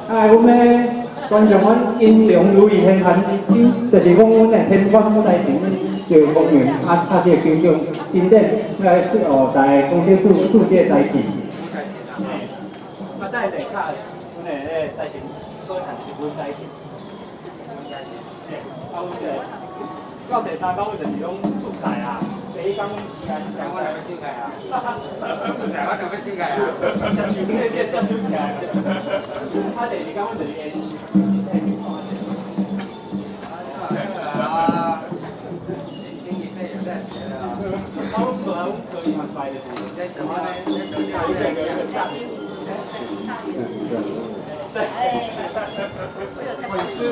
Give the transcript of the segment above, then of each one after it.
阮咧观众，阮音量如意天寒，就是讲阮诶天官不在前面，就公园这个景象，真正来在讲这世界载体。带来卡，阮诶在前歌唱阮在前。到第三讲就是讲素材啊，第一讲时间讲我两个素材啊，素材我两个素材啊，接受你接受起来，啊第二讲我就是演戏，啊，年轻一辈有在学的啊，差不多可以蛮快的，在什么呢？对，很吃，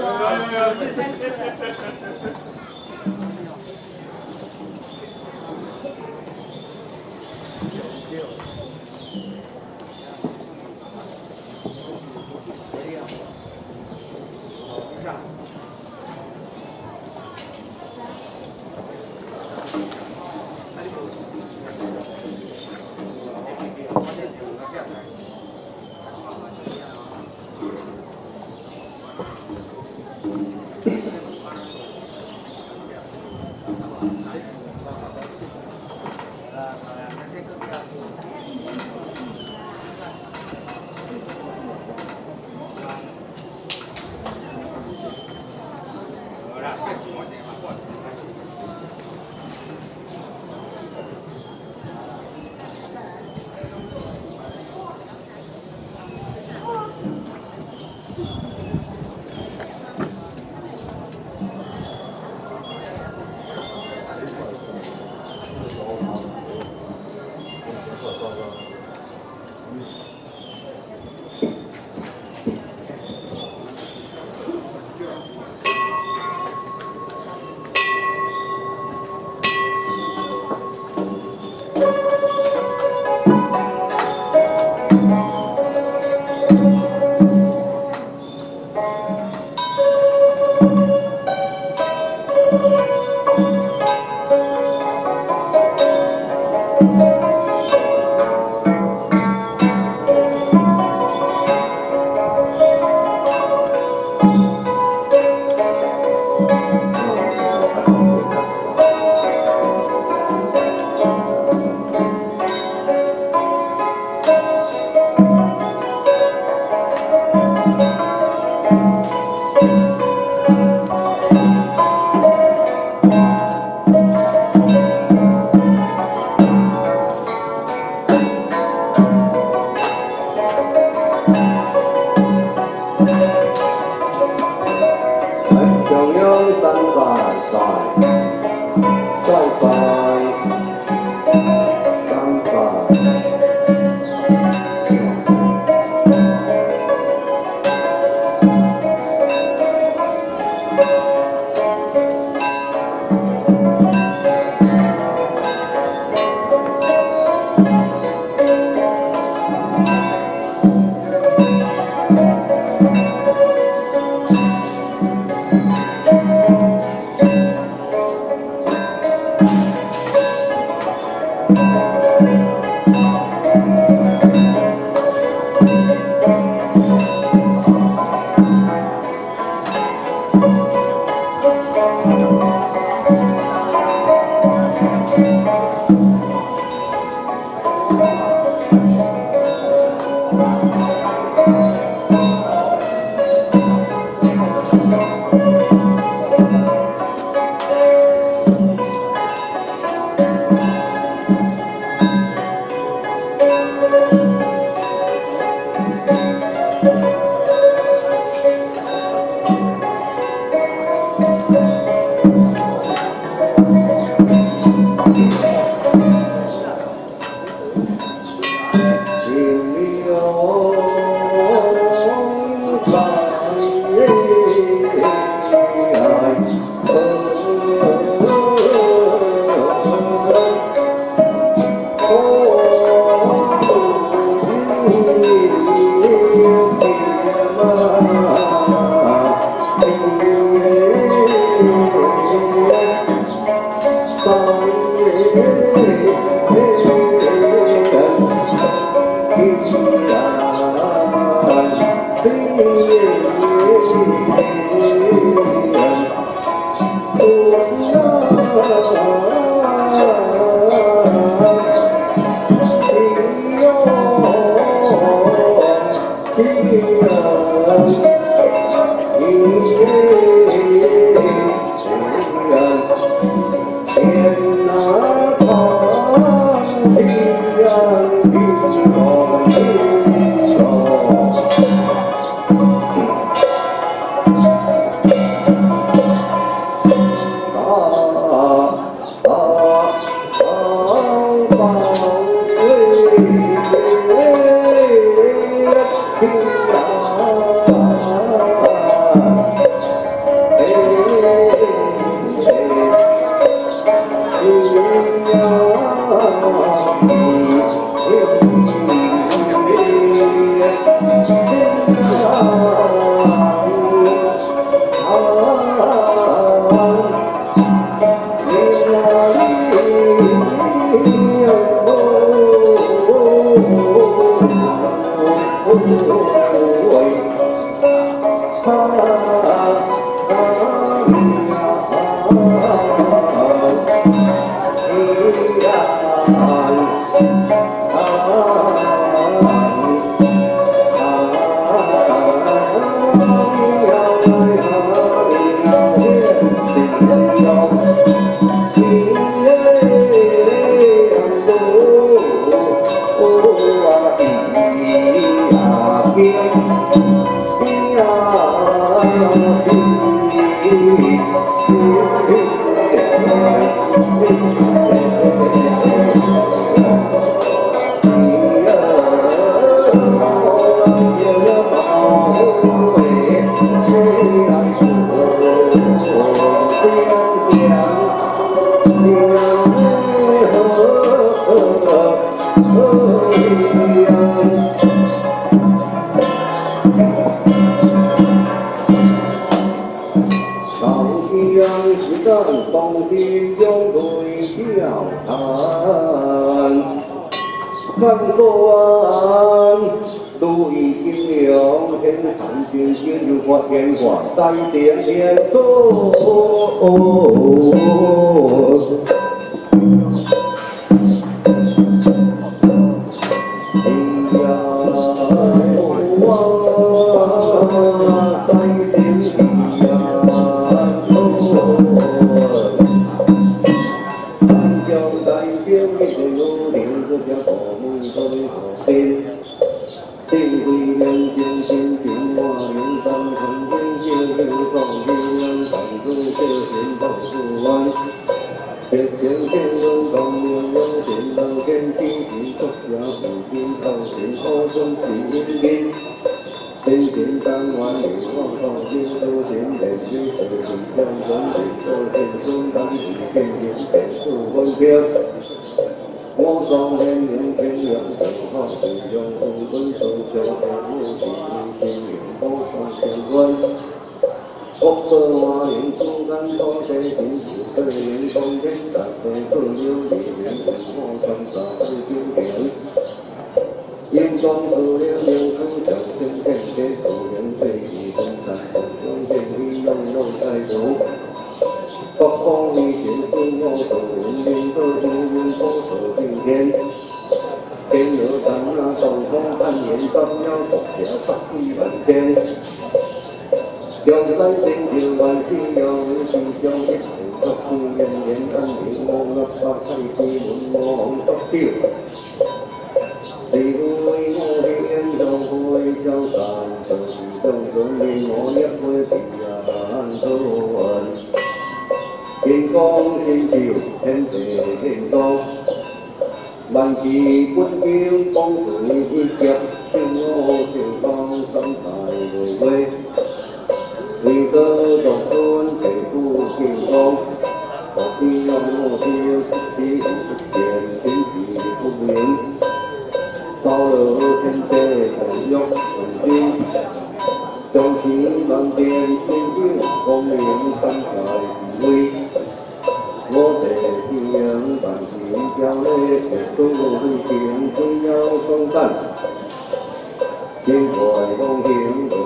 Hãy subscribe cho kênh Ghiền Mì Gõ để không bỏ lỡ những video hấp dẫn.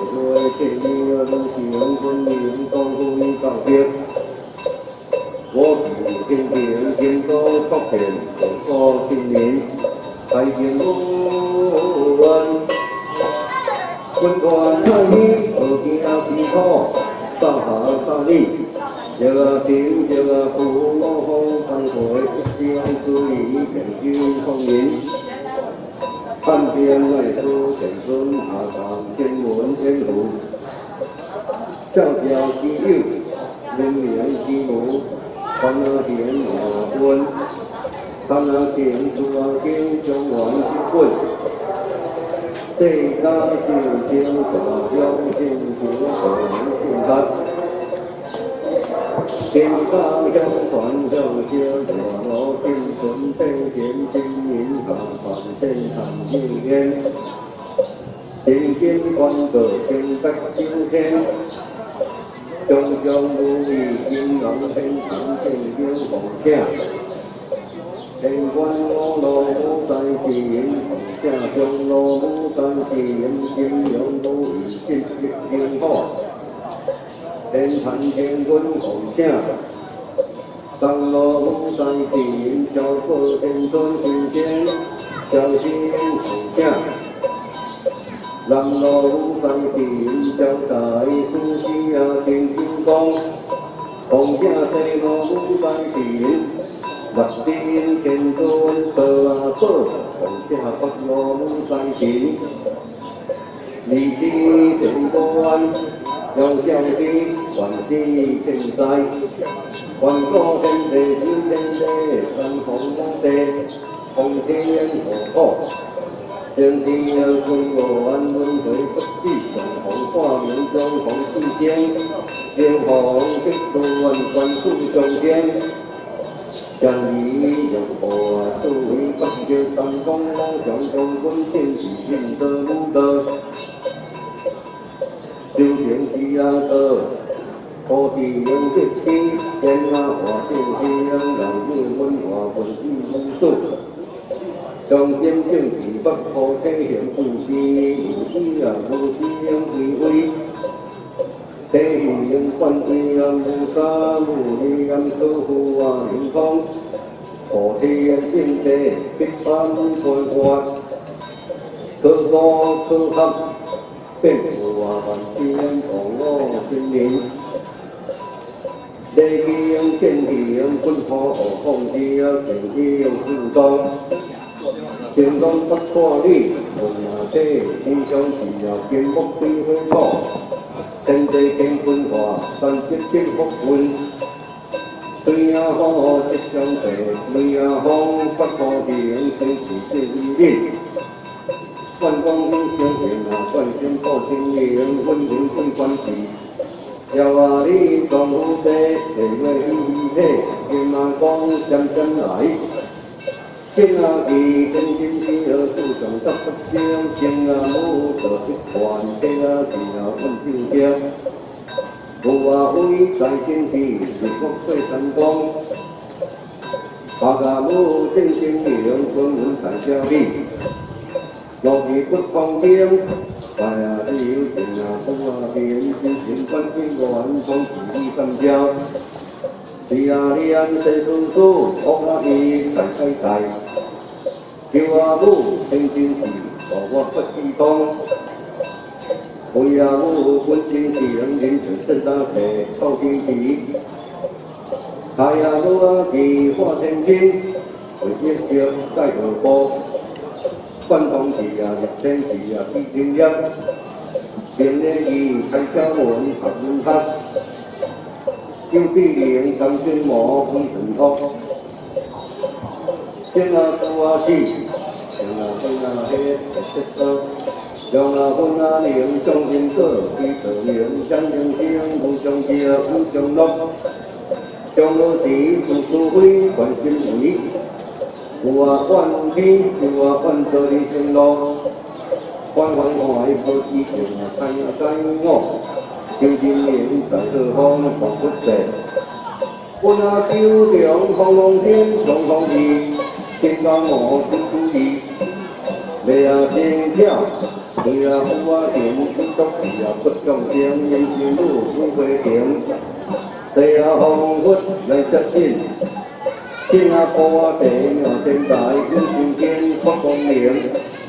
军团太远，何惊辛苦，早下早里，这个兵这个父老好翻回，一江水平久风云。汉边来书前孙下堂天文天图，少交基友，人名基母，看那田下quân，看那田出啊经中王之棍。 这家是天下有幸福同心感，天家乡传承些热闹青春悲天经营下凡天堂经验，天天欢乐天德秋天，种种如意金龙天堂天天红霞。 天官我罗母在前，下将罗母在前，金阳都已经天好。天坛天官红下，上罗母在前，交过天尊新鲜，小心红下。南罗母在前，交在苏西啊天天光，红下西罗母在前。 立天天尊得啊宝，红下北罗母在前，离天天官，有小天万世天在，万国天地小天地，三皇五帝，红天火火，天地二君我安稳对不起，上皇化名中红世间，天皇极度万万数中天。 将你用火作为不绝三公老将中quân天喜运的路的，修行西安的，可是用这天天那华性西安让日文化文艺无数，将心正气不可体现不是有意啊无心为为。 天行观世音菩萨，无力暗守护啊灵光，护天圣地必翻开花，可歌可合，变富啊万千同我心灵。地行天行，君可放之啊，天行四方，天光不可理，问啊这天上是啊金木水火土。 天地天分化，三节天福分。水啊好一相陪，水啊好不可平，天时地利。万光天相平啊，万天保天灵，稳定最关系。要啊你壮虎地，地位喜体，天啊光相相来。天啊地，天经地义，祖上十不精，天啊母得一团，天啊地啊稳天经。 有啊飞在天地，日光对山光。八家母正经灵，春文在家里。落地不方便，大啊只有钱啊富啊便，金钱关心乱，从自己三家。是啊你安生叔叔，我啊伊在在在。叫啊母正经事，我不知通。 为啊母本身是人人全身大体靠天地，太阳母啊地化天经，为一朝再何波，关东时啊入天时啊地天阴，天的伊开小门合门黑，有地灵长春毛风神通，天啊土啊地，天啊风啊黑色色。 让啊分啊灵，众生个地得灵，相应性无相结，无相落。相落时处处非，关心为。有啊万天，有啊万道的生路。万万爱不依情啊，太啊太我。究竟灵在何方望不舍？我啊九中风龙天，龙凤地，天高我不注意。你啊心跳。 对啊，富啊田，足是啊不共情，人生路不会停。地啊风雨来接引，天啊坡啊地啊天大，人生间不公平。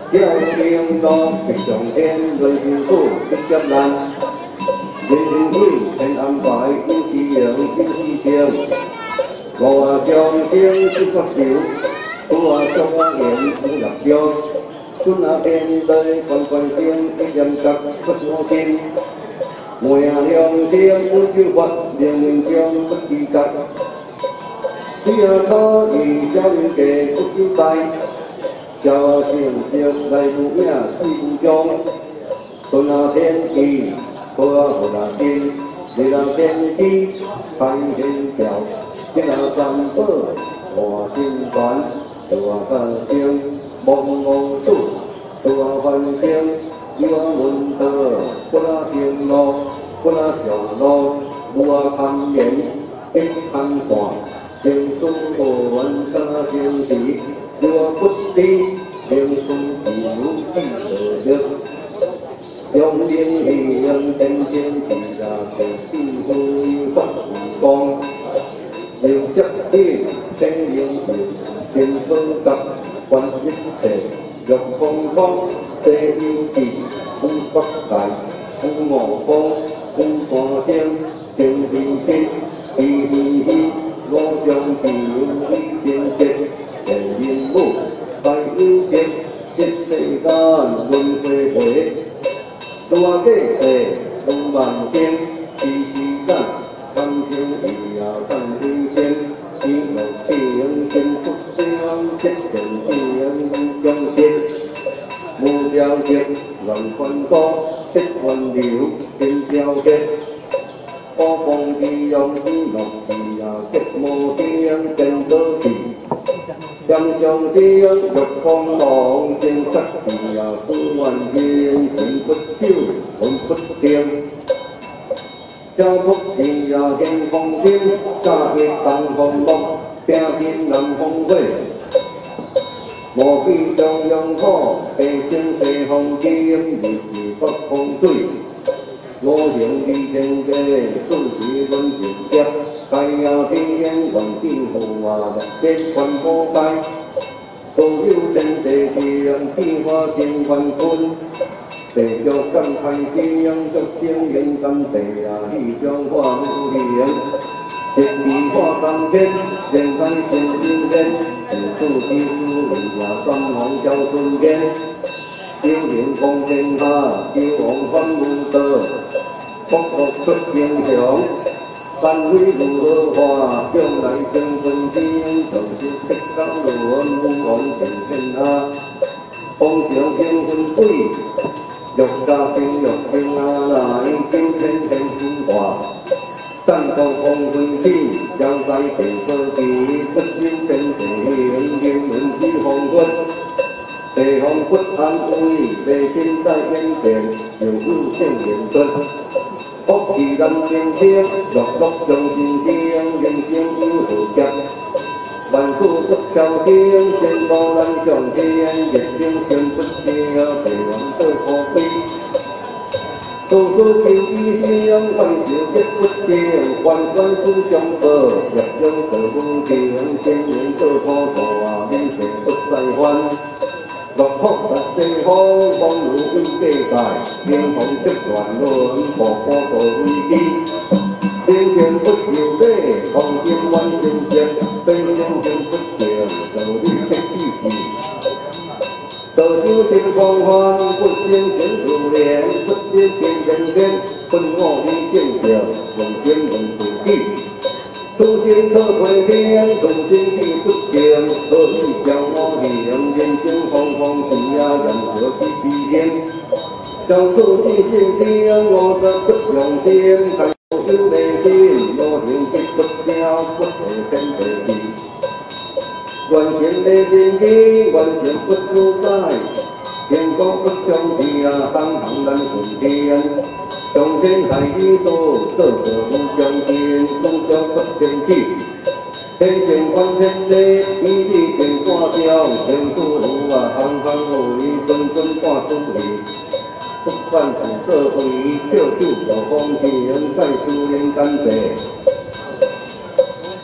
天经路，直上天，人生苦，一劫难。人生喜，天安排，有时赢，有时清。五啊上升，七发愁，九啊上啊言，五六章。春啊天地，关关心，一念觉，不我心。梅啊良生，有手法，灵灵将不知觉。水啊草鱼，少年家，不久大。朝啊成色，来有影，去有踪。春啊天气，雨啊雨啊天，日啊天气，太天条。天啊三宝，换心烦，道啊三生，梦无主，道啊凡生，有啊问道，不啊行路，不啊上路，有啊堪言，必堪看，情书无完，三啊成事，有啊不知，名书自有记得着。用灵气用天生自然，智慧发光。有责任，生灵性，心分隔，观一切，欲空空，世有志，有法界，有我方，有三生，情平心，喜喜喜，我将地有千劫，人人母，百有劫，一世间轮回回，多过世，有万千，时时间，三生一夜三生仙，一路情心出生，七人情相惜，无条件人困苦，七万流心交结，我风之用心乐之啊，结无天真可气。相相之欲空望，正失之啊，思万千，心不休，魂不定。交福之啊，见风心，乍结东风木，拼尽南风火。无比中央土，地生西风金，日日北风水。五行之天地，四时轮转接。开啊天烟，万变护啊，日月观火界。所有天地情，变化成万坤。地着感开天，足生人感地啊，气象化无形。天地化三千，人间成人间。自处之处，人也三行交春间。九灵光天下，九王翻无道。福禄出英雄。万会如何化，将来成分天，从是铁高轮，武王平天下。风上平分鬼，欲加成欲平啊来，九天天风化。战斗风分天，交在地科技，不朽天地形，英文之风骨。地方不安危，地心在眼前，又有圣言出。福气人人生，乐乐上心生，人生有好结。万事不超生，仙道难上天，日生天不息，地王做可悲。处处求医生，万事皆不正，万万事相报，业障做无定，千年做破土啊，人生不再还。六福十四方，风雨有界界，天风出乱轮，步步过危机。天天不受礼，狂心万成劫，对人生不正，道理切记记。道修行光环，不生前自怜，不生前人间，分我理见着，用天用自己。初心可回天，初心必不见，可以将我灵，人生风风起呀，任何之体验。将初心心心，我的不用心，看有内心，我行必不掉，不会变地气。完全的心机，完全不自在，天高不相地啊，当行人顺天。上天下地所，色色无相见，思想不生气。天性观天地，天地见卦象，天主路啊，行行路里，阵阵挂书里。不犯苦社会，少手无风天，再思念感谢。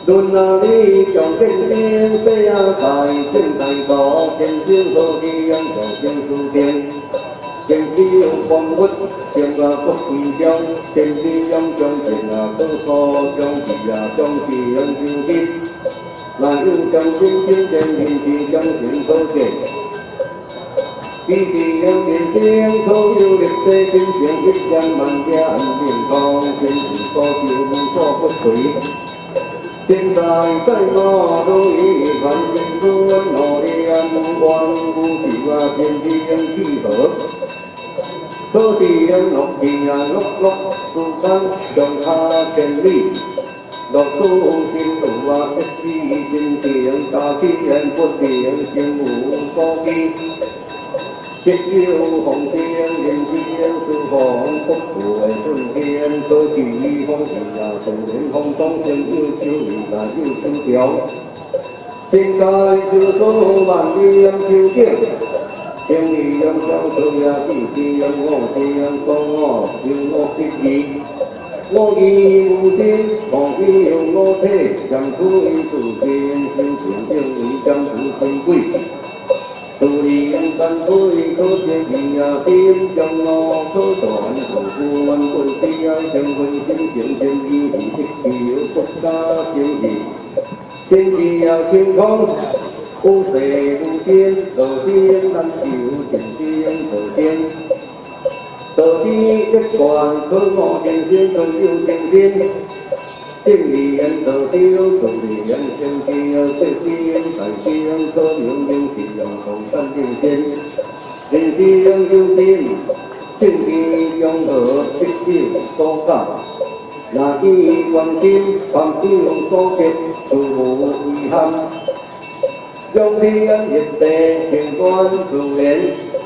论啊你上见证，细啊大正大道，见证好基因上正书定。天地有万物，天啊不归中，天地有中天啊不可中，地啊中地有周天。那有中天天天天地中天可见。地地有天星，可有立地天上一万万家暗面光，天地所求无所不随。天在在我都以万千不问我的安万物是啊天地有契合。可是人乐意啊乐乐，世间上下千里，乐土心路啊一丝真情，大自然不定，心无所寄。必有红天，人天是风，不负的春天。可是风是啊，春天风中先有秋意，那有秋条。天界就说万里有秋景。天地人相随啊，地地人我天所我有我的意，我意无心，我意有我体，相处于世间，心情正义将不成贵。处理人三归，可见义啊，心将我可传，不问本地啊，相分心情正义，一有国家心意，天地啊晴空。有世无天，道天难求，天天道天。道天一贯，可我天天存有天天。正理人道修，从理人相天，这天大天可永永是用同三定天。人是用有心，正义融合一定所感。那一关心，凡有所结，殊无遗憾。用天热地情观自然，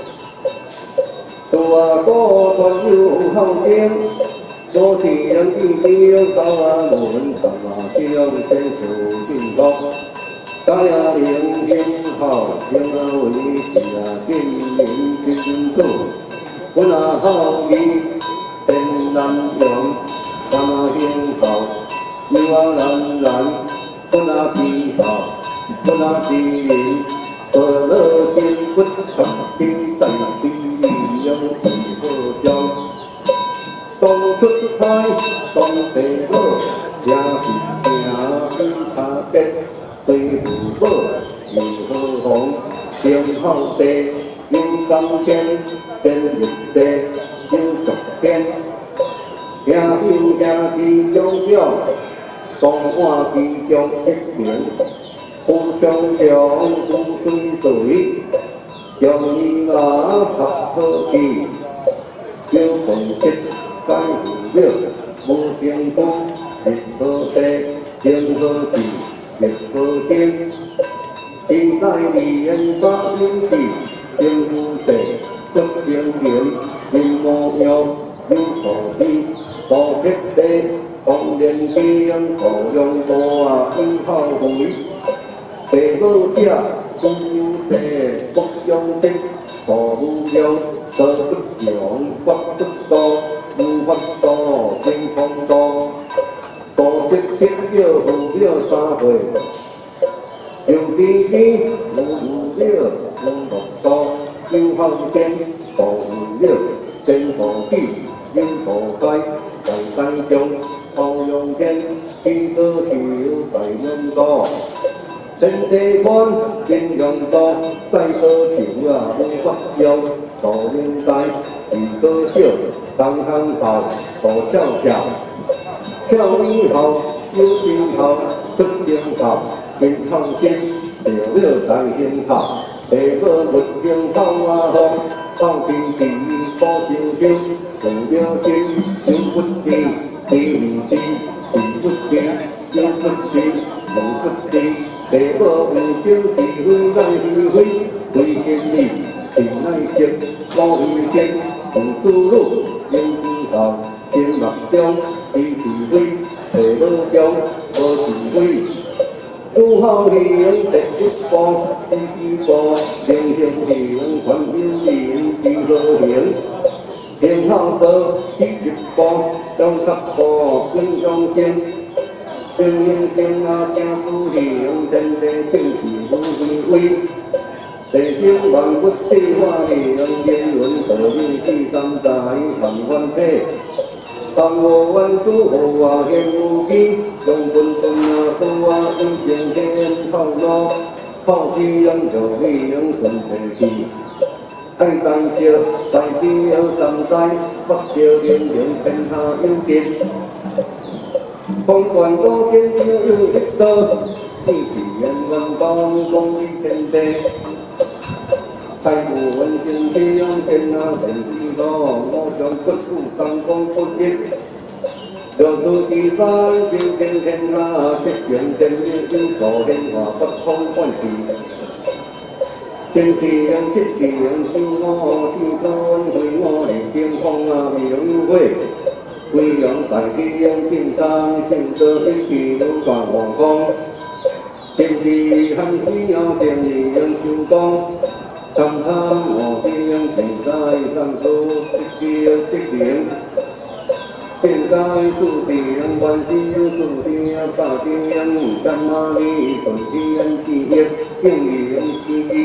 做啊果传有好景，多是人地地高啊论，他啊将天数尽高，大呀灵天好，天啊为是啊天明君主，本啊好义天南阳，他啊天好，有啊蓝蓝，本啊皮好。不那地灵，可乐天不长天在地里有几个江，东出海，东西好，也是正比他别，水不好，又好红，天好地，有甘天，天热地，有足天，兄兄兄弟相交，东岸其中一名。互相相互水水，将伊那合好起，有共识解不了，无成功，亦好地，天好地，亦好天。现在离人把天地，天无地，不相连，天无妙，有道理，道撇地，当然天，可用多啊，应好回。地好者，有地不用心，何无用？得不用，法不多，无法多，天空多。多积积了，好了三岁，有地地，无了，无落多，有好天，多无了，天多地，有多开，在山中，好用天，天多少，在人多。天地宽，天用多，再多情啊无法用。大年代，地多少，当行道，大巧巧。巧以后，有心头，出心头，天放心，了了在心头。地好不经头啊好，放天地保成就，有了心，有不知，地唔知，地不知，有不知，无不知。地好有情是非乃是非，为天理是乃实，无为天，有思路，有思考，天目中是是非，地好中无是非。有好行第一步，第二步，行行行，传有人，第二行。行好道第一步，将十步跟中间。 人人生啊，正思行，天地正气无为。地生万物皆化灵，天伦道义第三在含万体。三无万事何话现无机，将本分啊所啊应成天透露，透之人就必能顺地气。爱在笑，在笑三在，不笑人人天下有情。风传高见就有一道，天地人人当公于天地。太古文经天阳天啊人之道，我想不负三公不一。若出第三，就见天下，七情天意有所变化，不空幻气。天时人七时人修我，天尊为我力天空啊，未有会。贵阳在地人天山，行者一起流转黄光。天地汉时要定义人修光。三参我定天在上书，七时七点。天在数天，万事数天，大天干嘛哩？顺天之业，应人之意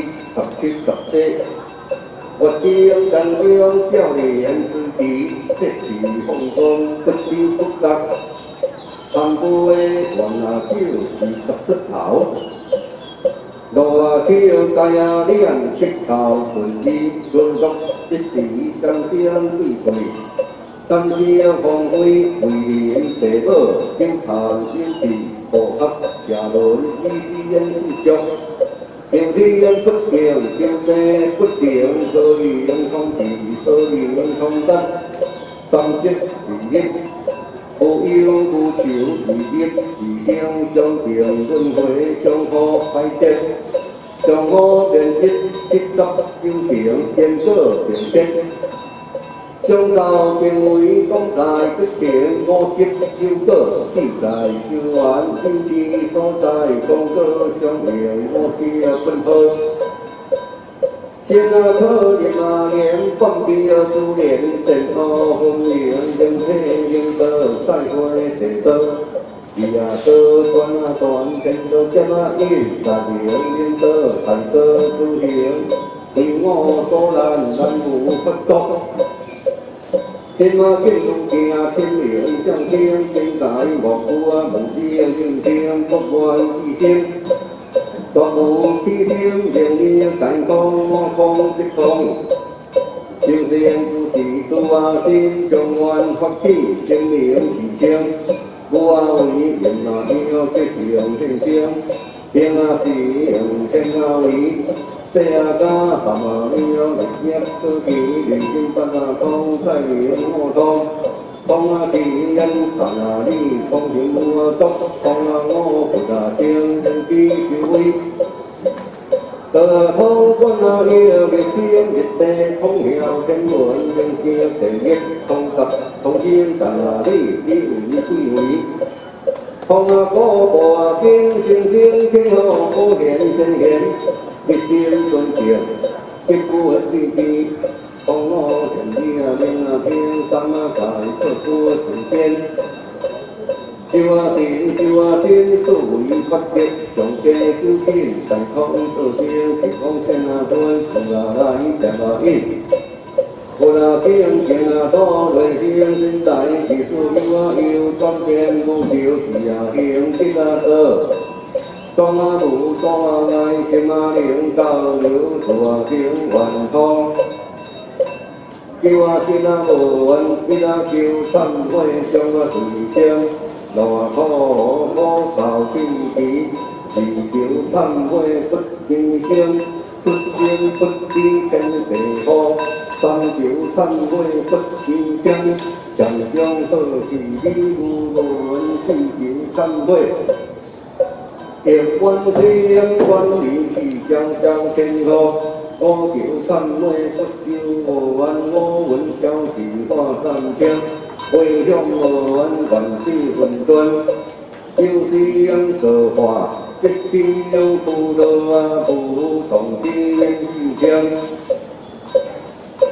，17、18。我只有感觉少年之地，这是风光不知不觉。三步的黄啊手，20出头。路啊桥街啊脸，石头顺之滚落，一时相相对对。三时光辉为人地宝，有谈有志，步合社论，以世人之足。天天不平，天地不定，所以人同志，所以人同德。三节是日，无忧无愁，是日是生相平，轮回相互排斥，相互连结，17有情，天果平息。相道并为讲在不前，50有果，4在修完经济所在，讲果相应，我是奔波。天啊可怜啊怜，放屁啊思念，前途风云，人体应得再会地道。伊啊多转啊转，天道接啊应，大名应得太多修行，你我所难无法度。天啊，见路行，天灵向天，天大莫负啊，无知啊，人生不愿之心。大无天心，令你健康，我康即康。修仙之事，主啊心，将愿发起，生命是生。我啊为人啊要结成天生，天啊是用天啊为。这啊家含啊了日夜科技，人生不啊通，再名我通。通啊天人，谈啊你，通行我足，通啊我不啊生，人之修为。得通关啊了日生日地，通晓天文，人生地业，通达通心，谈啊你，你为贵为。通啊果报啊天，星星天后可现显现。一心尊敬，一股志气，通我天地啊，命啊天，三啊界，各各成仙。修啊神，修啊仙，所谓法界，上界究竟，大通道生，是讲天啊尊，从啊来，正啊应。我啊敬，敬啊多，内心心在，是所有啊有，转变无常，是啊行，吉啊道。庄啊无，庄啊爱，心啊灵，交流大情万通。求啊心啊无完，一啊求忏悔，将啊随声，路啊苦靠天地，是求忏悔不今生，出生不知天地好，三求忏悔不今生，将将好事理无论，四求忏悔。愿观世音观理是将将天后，我求忏悔不修无缘，我闻消息化三千，回向无缘万事混沌，就是因说话，即是有福道啊，不同之人之相。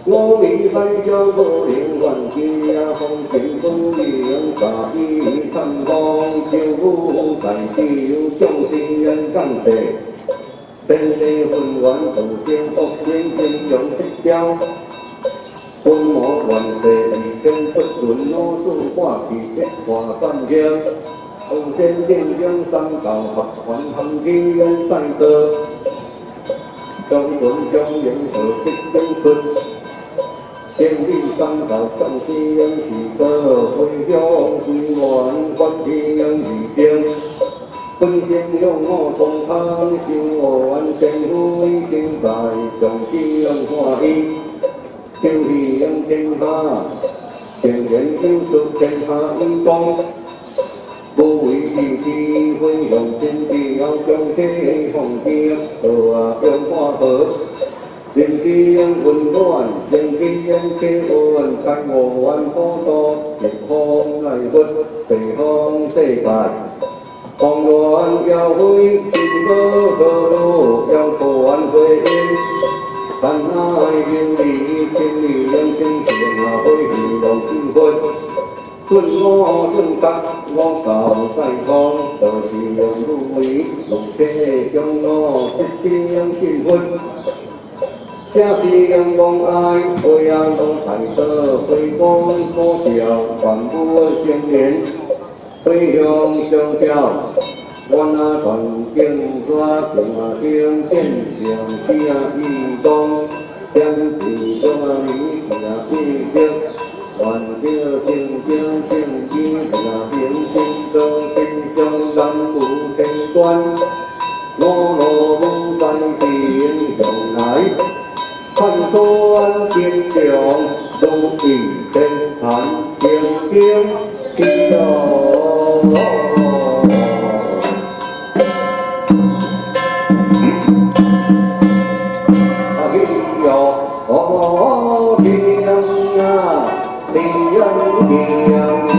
我离开这无灵愿记啊，风景风景大意参访，就无在酒，将心人感谢。天地混乱，众生恶性经常失调。本我愿世已经不准我数化其一化三江，众生见将三道合还行之人三德，将准将迎合即将顺。天地三道上天人是个回向归元，观天人是天。本性向我同汤，心我完成灰心在，众生欢喜，就利天下，天人救出天下英光。不为天地回向天地，要向天奉天，和向化合。人天温暖，人天气温，开我万波多，一方来分，四方世界。狂乱要会心河路，要断回音。但爱有理，千里人生前啊，会遇到心魂。顺我顺达，我教西方，就是用路为路车，将我实现心魂。正是阳光爱，太阳都抬得辉光高照，万物相连，飞向相交。我那传经刷平啊天天上天一光，将是将你是啊一天，万条清香清气是啊平心中心上南无天官，我罗无在心上来。看穿天将，路一天谈天天地哦。哦天啊，天天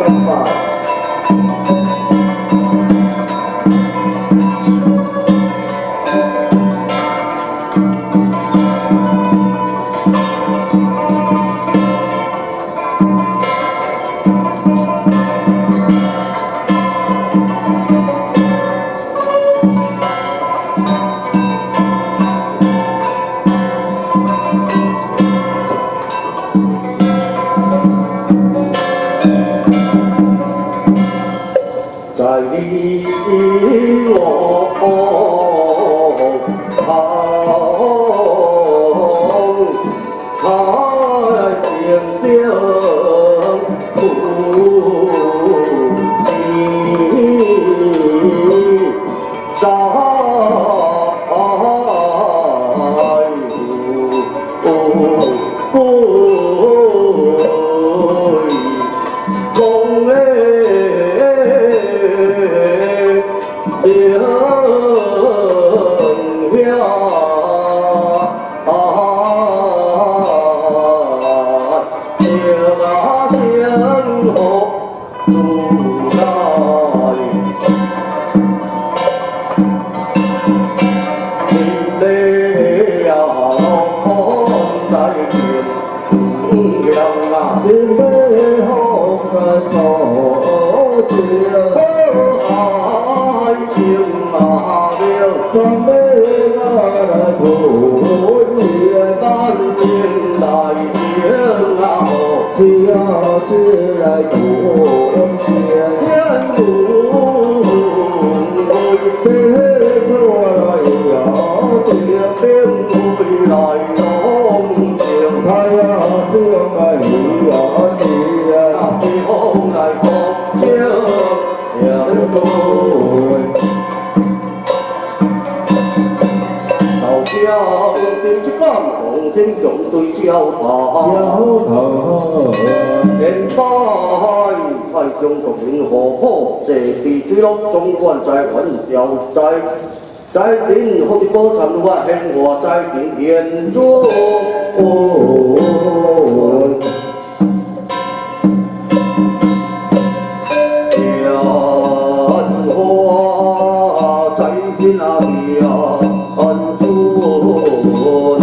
在心好似歌唱或慶和在線天中，天花在線啊天尊，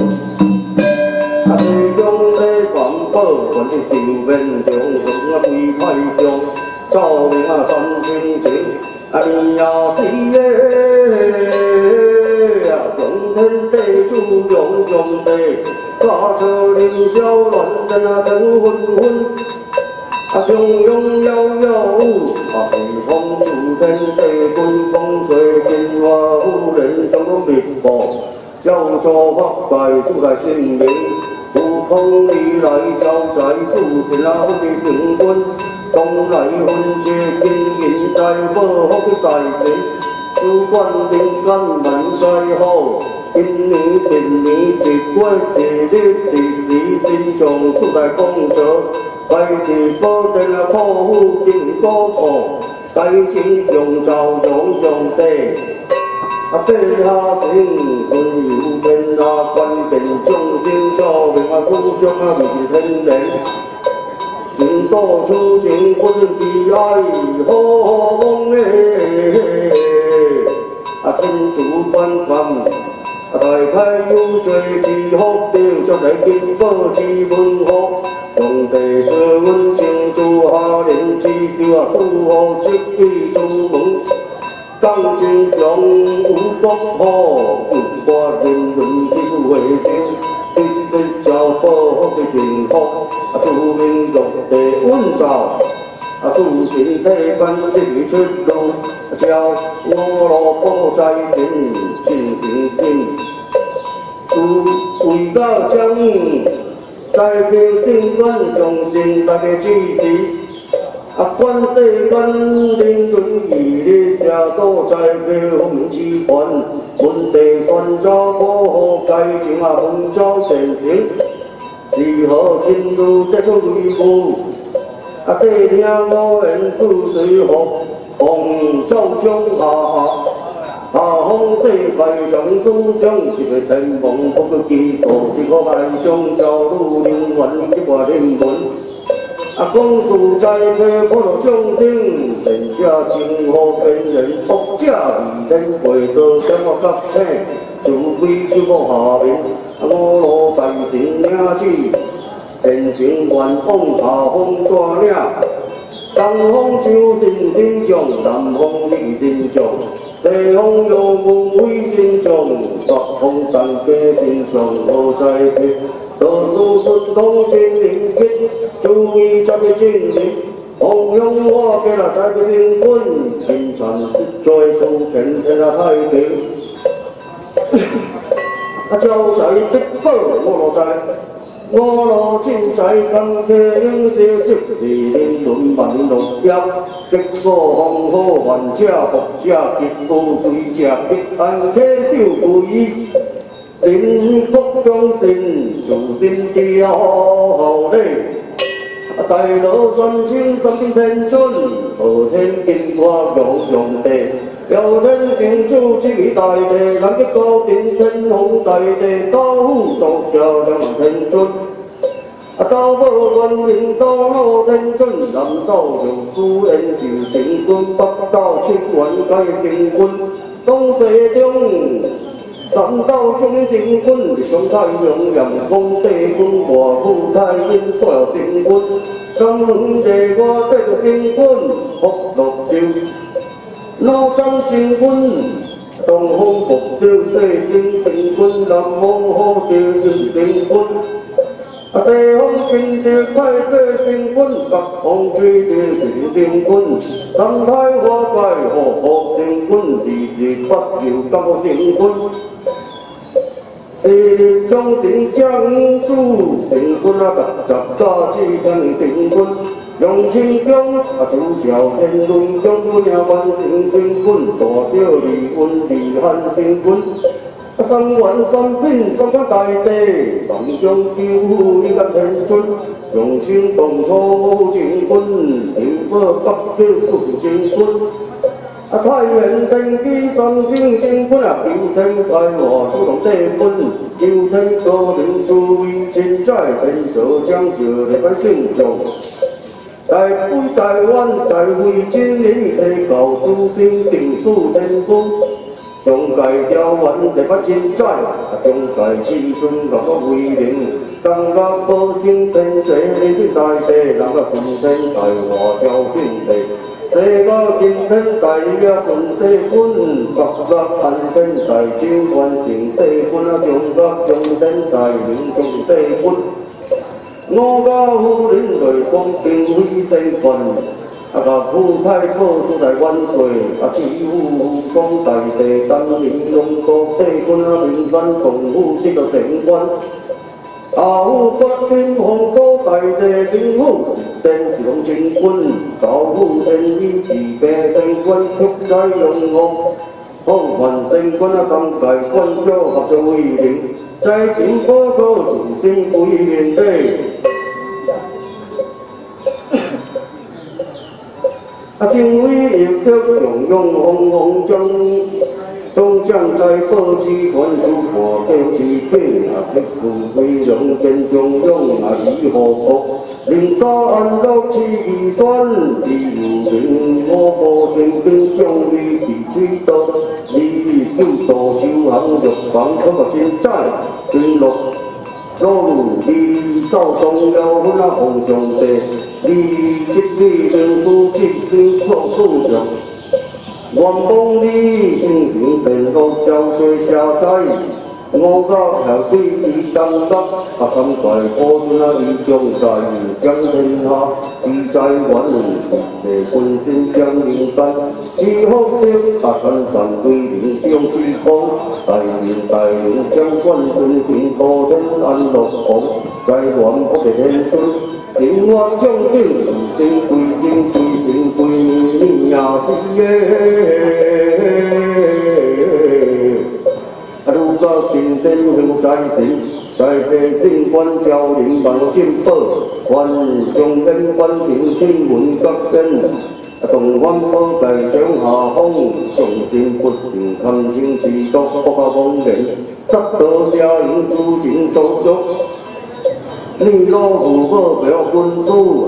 其中的三寶還是壽命長，從啊貴太上，照明啊三清淨。啊，你呀是耶，苍天地主永兄弟，驾車凌霄亂人啊等昏昏，啊洶湧悠悠，啊西風觸天地，觀風水變化，忽然相當密布，教作發財住在心靈，悟空你來教在蘇神啊，好似成君。東來混接見現在不好的大成，主官定根文在後，今年田年節歸地利地時先從出在公者，為地保定啊保護經高破，計情上照總上帝，啊地下成順有變啊關鍵眾生照明啊蘇上啊明天靈。情多出情分地愛好夢誒，啊天主關關，啊大太有罪之學定，將來見報之文學，上帝說溫情主下連之少啊，蘇豪即意做夢，當真相無福可，不過人人之為笑。一世教保護的幸福，啊，著名玉地溫照，啊，蘇前推分之出路，教我羅保在心，盡誠心，為家將在表心觀上善大嘅支持，啊，觀世間靈魂義理下多在表紅之魂。本地順咗我計情啊，紅咗成成，是何見到得出類步？啊，這聽我人數最好，紅州中下，啊，紅色費上蘇上，是個天王不可記數，是個大上教路靈魂，一個靈魂。 啊，公主在地可乐众生，善者情何便人，恶者未能回头，将我觉醒，就归就我下面。我罗大神领旨，前程愿往下风大领。东方周神神将，南方李神将，西方有文威神将，北方陈家神将，我在地。道路顺通真灵吉，注意这个真理。弘扬我给了这个新婚，平常实在出前给了太平。啊，招财的宝我在，我罗正在三界应小即是年轮万六业，结果风好患者福者吉，无对者吉，安体受贵。灵福中心，主心调好嘞。大罗三千三天尊，后天金瓜有上帝。有天成就之大地，南极高顶天空大地，刀斧作教两天尊。刀宝乱灵刀老天尊，南道有苏恩受成君，北道七元皆成君，东西中。三道冲成军，上太阳阳光地军，外府太阴所有成军，江门地外得成军，福禄寿，老三成军，东方福州西升成军，南方好调是成军，西方金调太白成军，北方水调是成军，三太花怪和成军，二是不孝高成军。是中神将主成军啊，十家之天成军，杨清江主教天龙将军啊，万成成军，大小离婚离汉成军，三元三品三官大帝，三将救一个天尊，杨清当初成军，刘伯北救数成军。太原天机三星正军啊，九天大华主动地军，九天高陵诸位真在天朝将就日本胜将，大飞台湾大会真灵提高主星定数天书，上界条文日本真在，中界青春各个威灵，当个保星天际人生大地，当个顺天大华交星地。西个金天大呀顺地军，北个汉天大九万成地军啊，中个中天大明中地军，我个夫人来光兵威胜军，啊个夫太保出来万岁，啊支府光大地当明龙国地军啊，民间同府这个成军。后北天皇高大地政府，定是龙正军，道府正义自病成军，曲在用我，方云成军啊，三界军将合作威灵，在前报告主升归元地。正威要脚用用轰轰中。中将在报之关注破标之兵啊，匹夫归荣见中央啊，以何国？领导安乐之义酸，地如明我无成兵将你提水刀，你救道就行入房可个真在军落。老路你手中有阮啊皇上帝，你这里政府即生错数上。愿望你心诚善恶消罪消灾，我教校对你当得，啊三大可尊啊你将在将天下，自在万世本身将灵丹，只好的啊传传对灵将之光，大年大灵将官尊天多天安乐好，在万福的天尊。生活将军，生归生归生归，你也是耶。如果今生有在世，在地升官交领万金宝，万上恩官平天文革真。东方宝盖上下风，上天不平堪情之国不可风人，十道下人诸情作作。你老父母不要君主啊！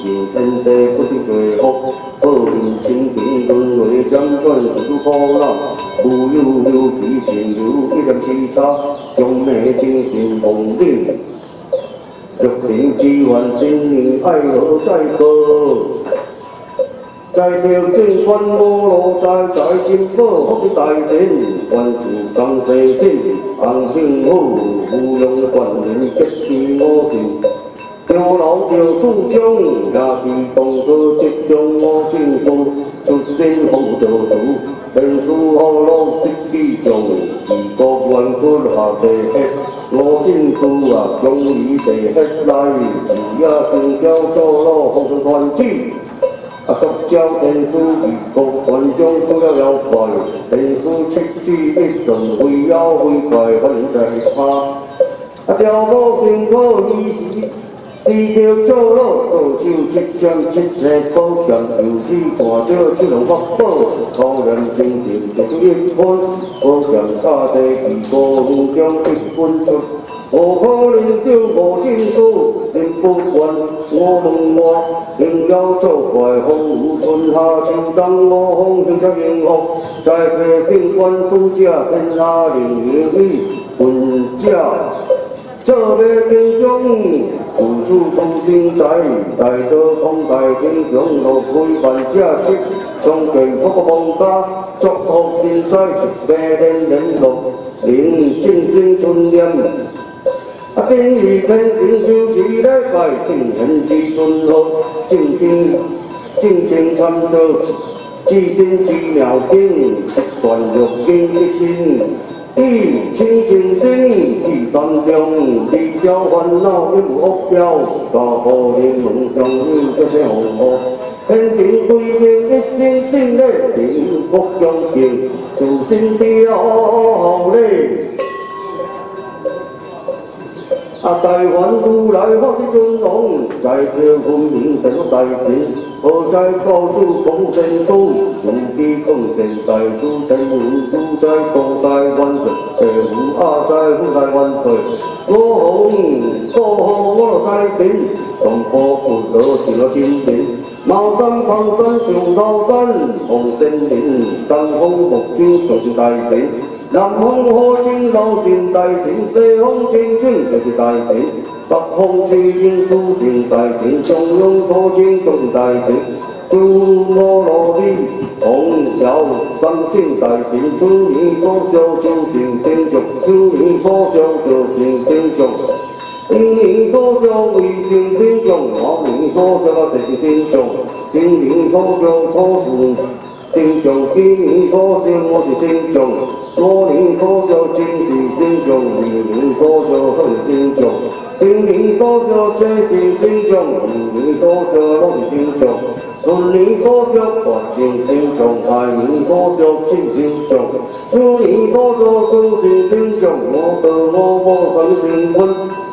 求天地不是罪恶，好运清平轮回辗转是苦恼，无有有其情有一念之差，将美精神忘定，欲定之愿心念爱何在何？在着性观无路在真宝福大神，关注江西省，红庆好，无用观念结聚我心。着老着祖宗，也是当作一种我政府，出身好着主，人事好老失其中，治国原屈下地血，我政府啊将以地血来，自也成交做老好上团结。塑胶电视预告观众除了要快，电视七指一顺飞要飞快，很在怕。条路辛苦伊是着做老，做手七枪七世宝剑，就是看着七龙法宝，考验精神就是一分，宝剑差地二个武将一分出。无可能少无正数，人不惯我问我，应要做怪风雨春夏秋冬，我风向着迎合，在地性观暑假天下另一混家。这个英雄，付出初心在这空大英雄，落开万家戚，相见不忘家，祝福现在一个人落，令精神春念。今日天神修持礼拜，圣人之春乐，静参透，知心之妙境，一段玉经一心。以清净心，第三中，离消烦恼，一无恶标，大好人梦想有一些红火。天神对面一心心礼，幸福中境，自心标礼。台湾如来法是尊龙，在这分明成大神，何在高处供神主？如地供神大主，天无主在高台万岁，地无阿在富台万岁。我在神，东坡不得成了金莲。茅山旁山上高山，红森林，山峰木柱就是大神。南方火箭老神大神，西方青春就是大神，北方吹箭苏神大神，中央火箭就是大神，诸我罗里红桥三星大神，诸你所想就成神像，诸你所想就成神像，因你所想为成神像，我你所想就是神像，因你所想错事。神像，今年所想我是神像，我年所想正是神像，明年所想都是神像，今年所想这是神像，明年所想都是神像，顺年所想发成神像，下年所想正神像，初年所想都是神像，我得我成神棍。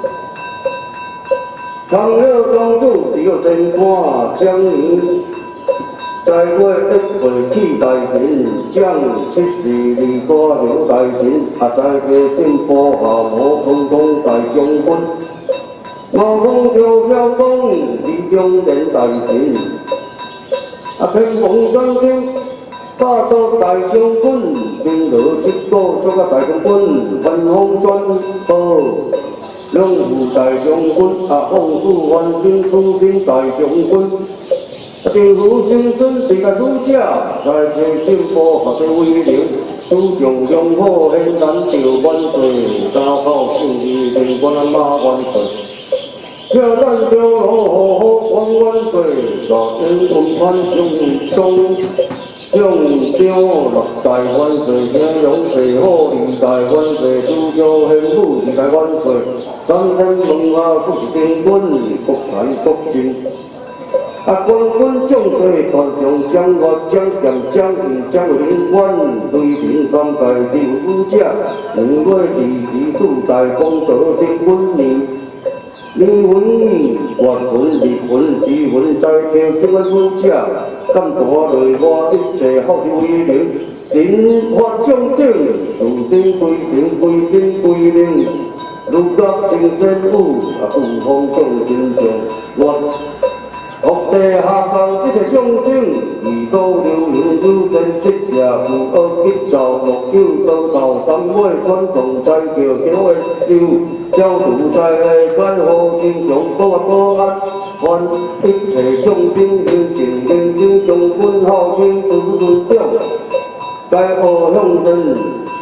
长乐公主只有神官将你。在我一辈起大神，将七世离歌了大神，在地心播下我空中大将军，我风飘飘讲是中人大神，平风将军打到大将军，兵落一个做个大将军，分封转宝，两副大将军，风树万星出身大将军。政府新村是个主家，在地心播下的威灵，主将用火显然着万岁，大炮胜利定关马万岁，挑战着罗河王万岁，大英军团中将将六大万岁，英勇最好二大万岁，主将幸福二大万岁，三天文化富士天军，国泰国军。官军将队团上将我将剑将印将领官，雷霆三大是武者，两月24四大公德成军年，灵魂月魂日魂之魂在天成为武者，敢大内外一切好是威灵，神法将顶，自身归神归神归灵，如甲真仙武，富方将神将我。 地下放一切众生，如到流云修身，即夜无恶吉兆，六九到头三尾传送在桥桥的手，教徒在关河天上保安，愿一切众生认真认真，将军好清自尊长，该何向生，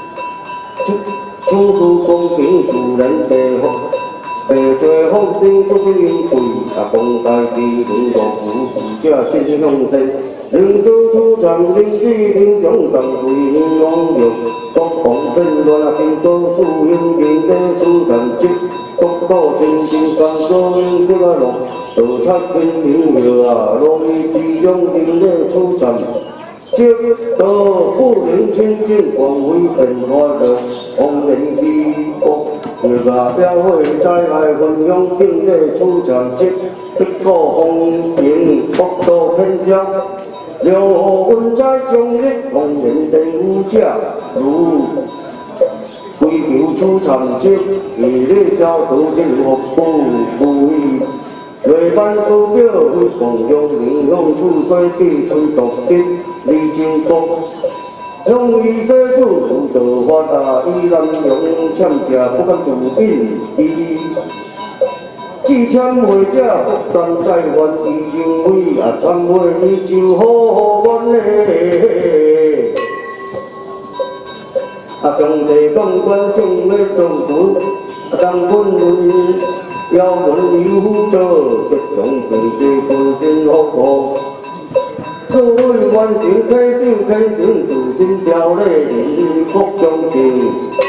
处处公平，助人地福。地最好生足应贵，公大地灵落富士者真向生。领导出战，领举天上更贵王玉，国防纷乱，天作富英英的出战绩，国道前进更高英这个路，道出天明了路易之中英的出战。接到不能亲近，光辉很快乐，红人的国，日下标会再来分享经的出战绩，一个红颜国度天下，留阮在中日红人的武者，如追求出战绩，以日消毒进服不义。内班代表为共用领向处水地吹独立，李金国向伊说出道法依然用欠者不敢自隐，只欠会者不但再还伊情味，忏悔伊就好阮嘞。上帝讲官众要当官，当官要问有福者，吉祥平时本身好好。所谓完成天生天生自身条例，人福相敬。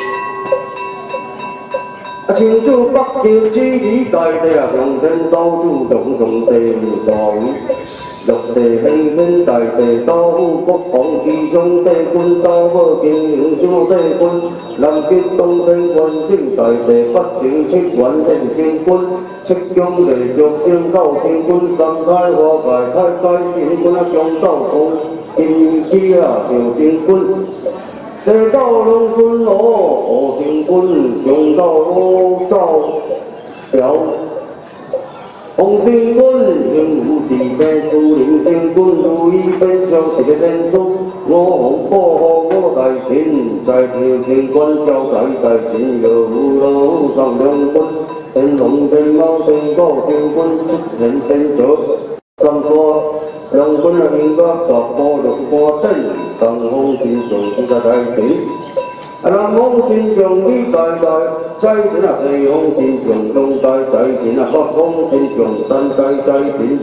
清楚北京之理大地，向天到处动动地大位。陆地兴兴大地，到府国防之上地军，到府经营小地军，南极东天关正大地，北城七关应成军，七江地属升到成军，三太花界太界成军，江到公金鸡就成军，西到龙孙河成军，江到罗州表。红星军应有地兵，树林星军如意变将一个天书，我红保护我大神，在条星官交在大神，又有路上两军，天龙天猫天狗星军出现先者，三座两军应该大波六波等，东方神上一个大神。南方神将李大大，财神西方神将东大财神北方神将三大财神。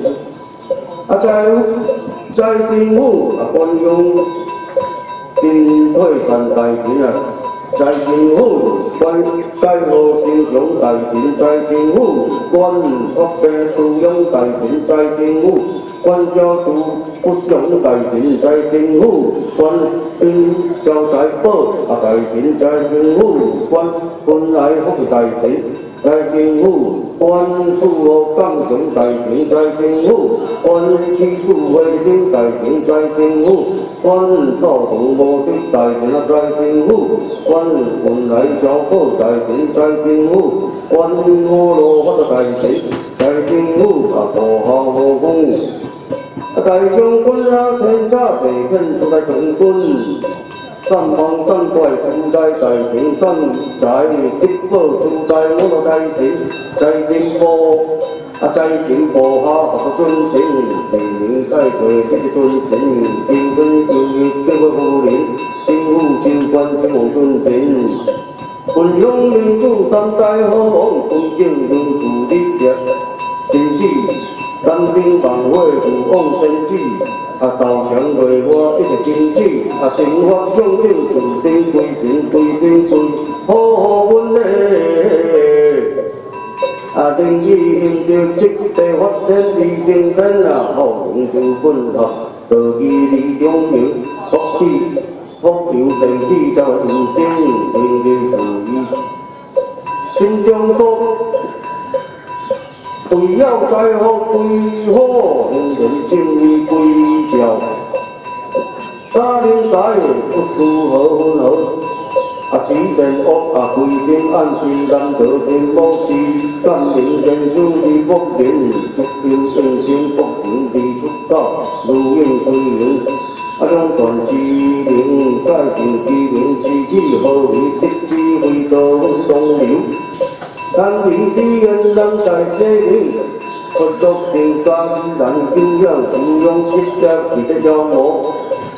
财神府官用神退三大神财神府官财和神将大神，财神府官福地中央大神，财神府官小主不祥大神，财神府官兵招财宝大神，财神府官本来福大神，财神府官富和刚强大神，财神府官起处卫生大神，财神府官少同无色大神，财神府官本来招宝大神，财神府官我罗发大神，财神府大孝无功。大将军天差地偏出在中军，三方三怪出在大神，三在敌宝出在我大神，在神部在神部下不尊神，明明该对这个尊神，天分就业这个夫人，心腹军官心望尊神，军勇民主三代好王，尊敬民主立下神旨。单兵防卫武往神旨，刀枪雷花一切禁止，生活将领自身归神归神归，好阮嘞。定义行着即地发展理性天好用就混合，道义理中有福流神体就自身，天地属于心中福。为要在后归好，人情义归教。大领大不输何分何？ 只善恶归心安是难得心无志，感应天主的福灵，一心应心福灵地出道，如影随形。两段之灵，再成之灵，自己何为得智慧道东流？但灵是人人在世灵，佛作性感然敬仰，信用一只一个消磨。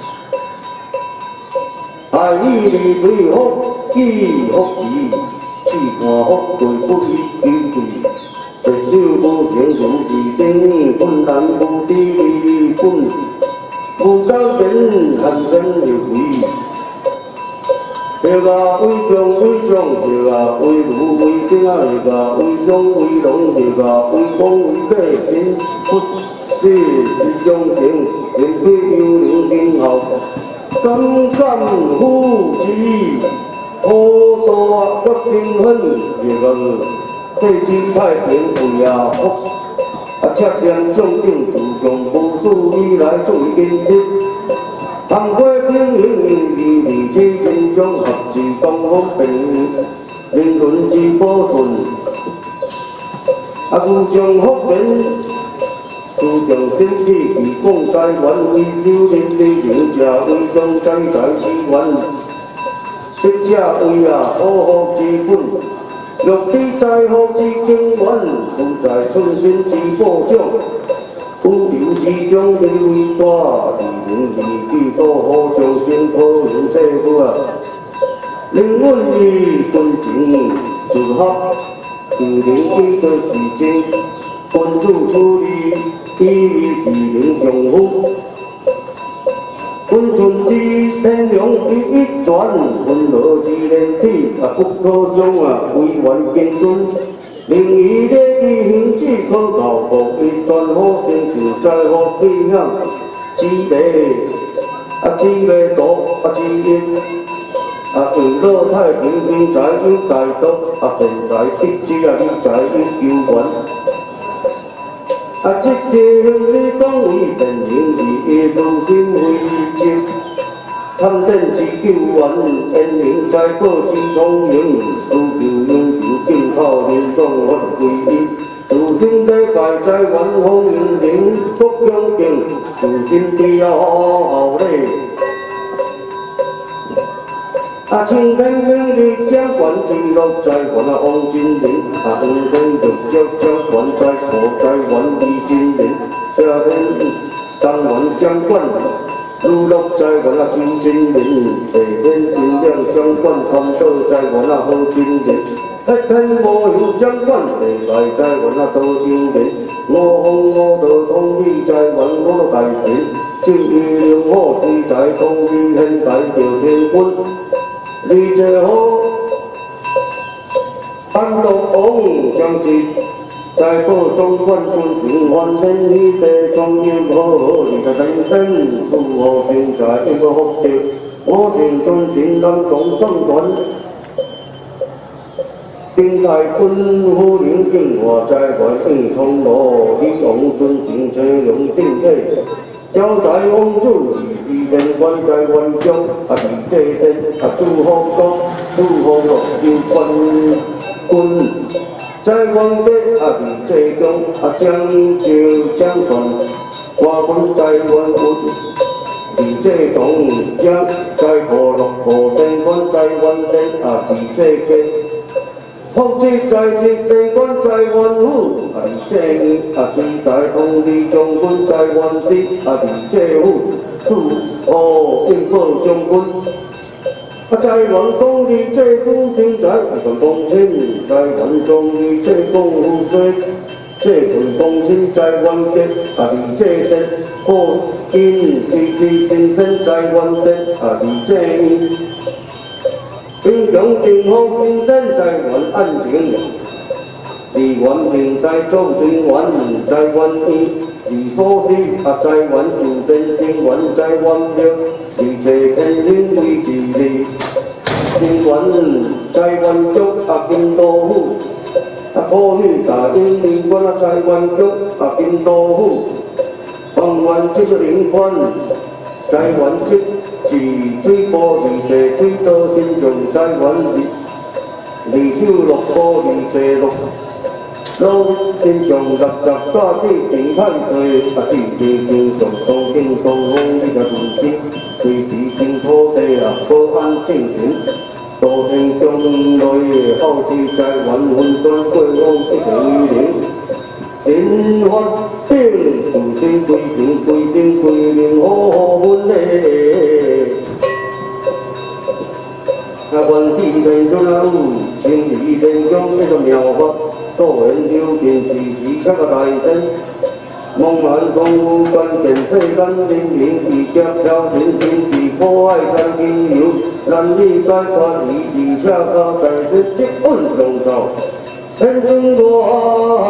爱你离对福，记福义，试看福对不义救罪。白首不成如是经，困难不知离本。不高人含真有为，那个为上为上，那个为儒为正，那个为上为龙，那个为公为德，真不是忠诚，面对幽灵今后，敢敢护持，好大个身份，那个世间太平为啊福。切念众定自从无数以来最坚定，含花平平义义之真相，合自东方平，人伦之保顺。故将福缘，自将身体其功在愿，为修炼的人者为将在之愿，笔者为好好之本。若比在福之经验，富在春心之保障。有流之中的伟大，自然而记所好将先可人世福啊！灵魂的纯情自合，自然记得是真。君主处理，意是灵丈夫。君存之天良必一转，君乐之连体不可伤为愿见尊。灵仪礼仪行止可教国，一转好成就在何必享？知礼知礼道知义最乐太平天才有大道善财必知理财有救援。即这向你讲为神灵义，如心为真。参天之救援，恩灵在报之聪明，自求应求敬靠人众我归依。自心礼拜在远方人灵，福恭敬，自心地要好好礼。青天明日将管坠落在阮王金陵，黄天玉石将管在火在阮李金陵，夏天当阮将管。如落在阮金金陵，地天阴亮将管传倒在阮好金陵，黑天无有将管地败在阮道金陵，我风我道通理在阮我大神，正义良好之在通理现代着天君，你这好安乐王将之。在报中冠军平凡天你地中要好，你的人生如何现在一个福德，我心中心当众生团。天台君夫人应我在外应从罗，你王尊行车龙定车，交在王主以是人官在万中，是这天祝福国，祝福乐有君。在阮地是这中将就将团，我本在阮军，是这种将在河洛河山关在阮地是这间，福之在这山关在阮府，是这义志在通理将军在阮师，是这府，祝应报将军。在阮公里这夫心在，份公卿在阮中里这公夫水，这份公卿在阮的，你这的好因是之先生在阮的，你这因英雄定好先生在阮安情，是阮平在周君阮在阮意，是所思在阮主真心阮在阮了，是这天灵为之理。新馆在阮竹金刀府，可女大英灵馆在阮竹金刀府，方圆701在阮竹自水波离地，水多心中在远离。离手落波离地落，老心中立杂大地平太岁，自地心中高兴高风你个如今，随时心土地保安正常。多天中内好自在，万运转过往一成灵。心发正，自身归正，归正归灵，好运嘞。万事天中有，千里天中一个妙法，所缘有见时时刻大身。梦幻风雨关键世间，明明地劫飘天天地可爱真天游，难以解决已是恰到大日即安上头。天中我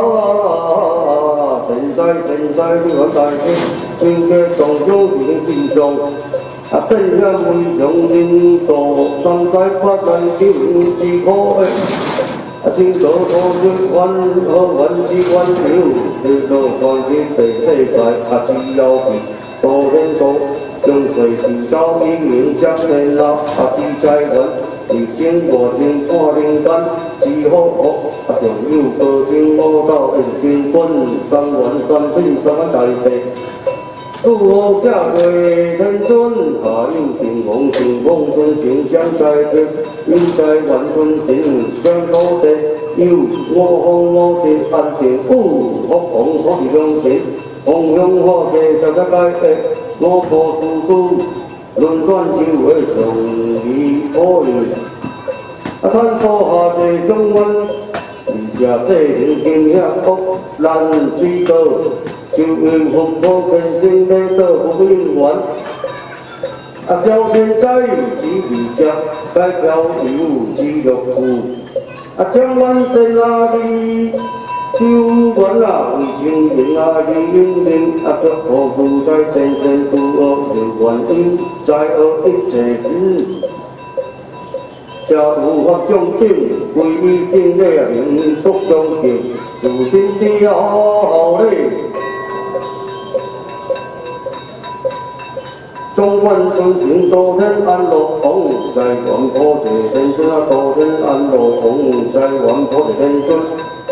神在你我大天，全家众中行心中。对呀，每种人道，三界法难求之可爱。千朵朵月弯和弯之弯流，一道关天地世界，只有别多天多，用随时找一名将天老，自在稳，已经我天看灵感，只好学，常有多情我道一天滚，三万三千三大地。诸侯下垂天尊，下有天王天王尊天将在天，有在万尊天将土地，有我方我地安定，福红可向天，红向可地十个界地，我破诸诸，论断就会上义可以。探索下这中文，时下世人经遐恶难知道。就因福报根性的得不因缘，小仙在有之理家，该交有之乐苦。将万身你修缘为情人你因灵，祝福福在前生度恶有原因，在恶一切事。下无法中定，归于心内灵福中定，自心的好嘞。中观尊行多天安乐红，在愿破界天尊多天安乐红，在愿破界天尊。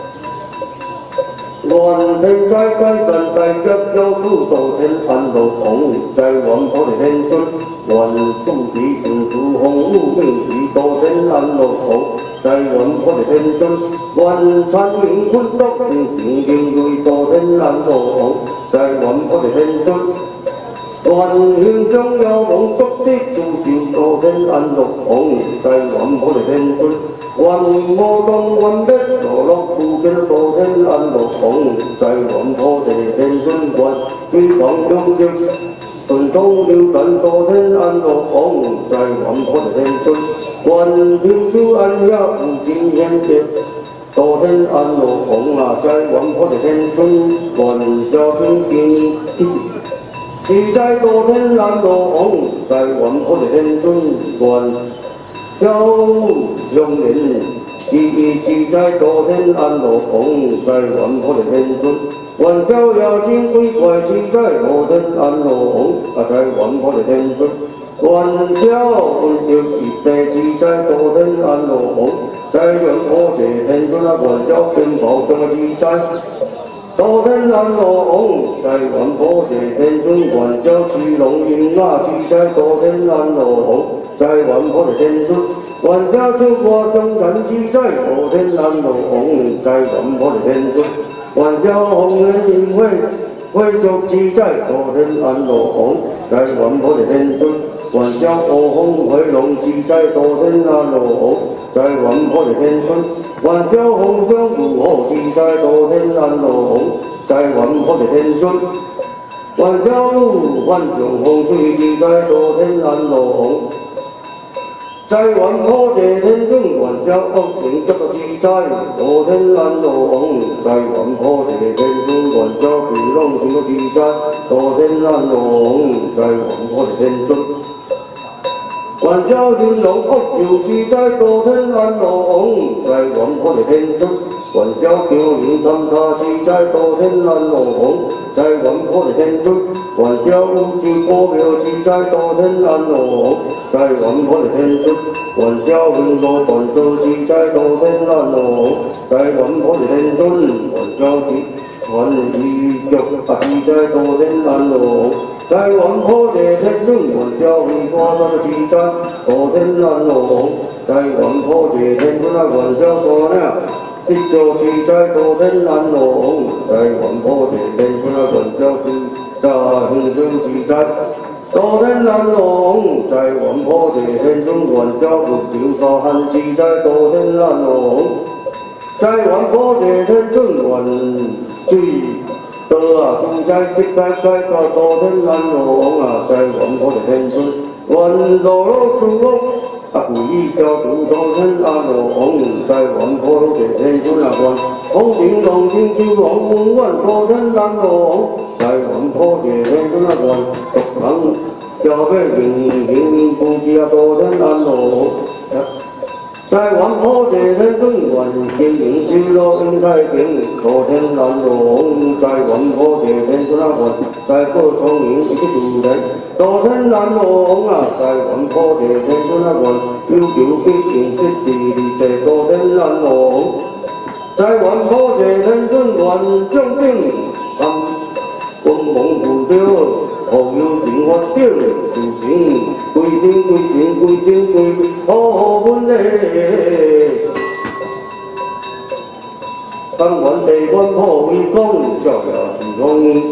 愿天在该山大脚小土多天安乐红，在愿破界天尊。愿数时顺数风雨应时多天安乐红，在愿破界天尊。愿参云坤德行行灵瑞多天安乐红，在愿破界天尊。愿向上有梦得的主修多天安乐红，在愿破地天尊。愿我当愿的落落不见多天安乐红，在愿破地天尊。愿追光向上，顺通流转多天安乐红，在愿破地天尊。愿天主安也无尽显节，多天安乐红在愿破地天尊。愿小天经。自在多天安乐红，在愿破地天尊。愿小香人，自在多天安乐红，在愿破地天尊。愿逍遥精鬼怪自在多天安乐红，在愿破地天尊。愿小温柔一地自在多天安乐红，在愿破地天尊。愿小天宝上自在。多天安乐红，在愿破界天尊。愿小赤龙鹰自在多天安乐红，在愿破地天尊。愿小出国生产自在多天安乐红，在愿破地天尊。愿小红颜应会作自在多天安乐红，在愿破地天尊。愿小火风回龙自在多天安乐红，在愿破地天尊。愿小红香如火自在多天安乐红，在愿破地天尊。愿小万丈风水自在多天安乐红，在愿破地天尊。愿小恶行得自在多天安乐红，在愿破地天尊。愿小地龙行得自在多天安乐红，在愿破地天尊。 万小金龙恶有志在多天安龙，在万破的天中。万小九灵参他志在多天安龙，在万破的天中。万小五志破庙志在多天安龙，在万破的天中。万小文罗传道志在多天安龙，在万破的天中。万小志传义脚志在多天安龙。在万破这天中，万小文多传志在多天安龙。在万破这天中啊，万小大呢，是就志在多天安龙。在万破这天中啊，万小是在恒生志在多天安龙。在万破这天中，万小不就所汉志在多天安龙。在万破这天中，万水。多啊，中在世界个多天安龙啊，在万破的天尊，万罗罗主屋啊，故意小主多天安龙，在万破的天尊啊，万红顶龙金九龙门万多天安龙，在万破的天尊啊，万独行小辈平平不羁啊，多天安龙。在万破这天中，万天明九罗应太平，多天安龙。在万破这天中啊，在各聪明一个主人，多天安龙啊。在万破这天中啊，有求必应失地利，这多天安龙。在万破这天中，万将定光芒不掉，何有情发掉？事情归心归心归心归好本嘞。三万地关破为公，照耀是公。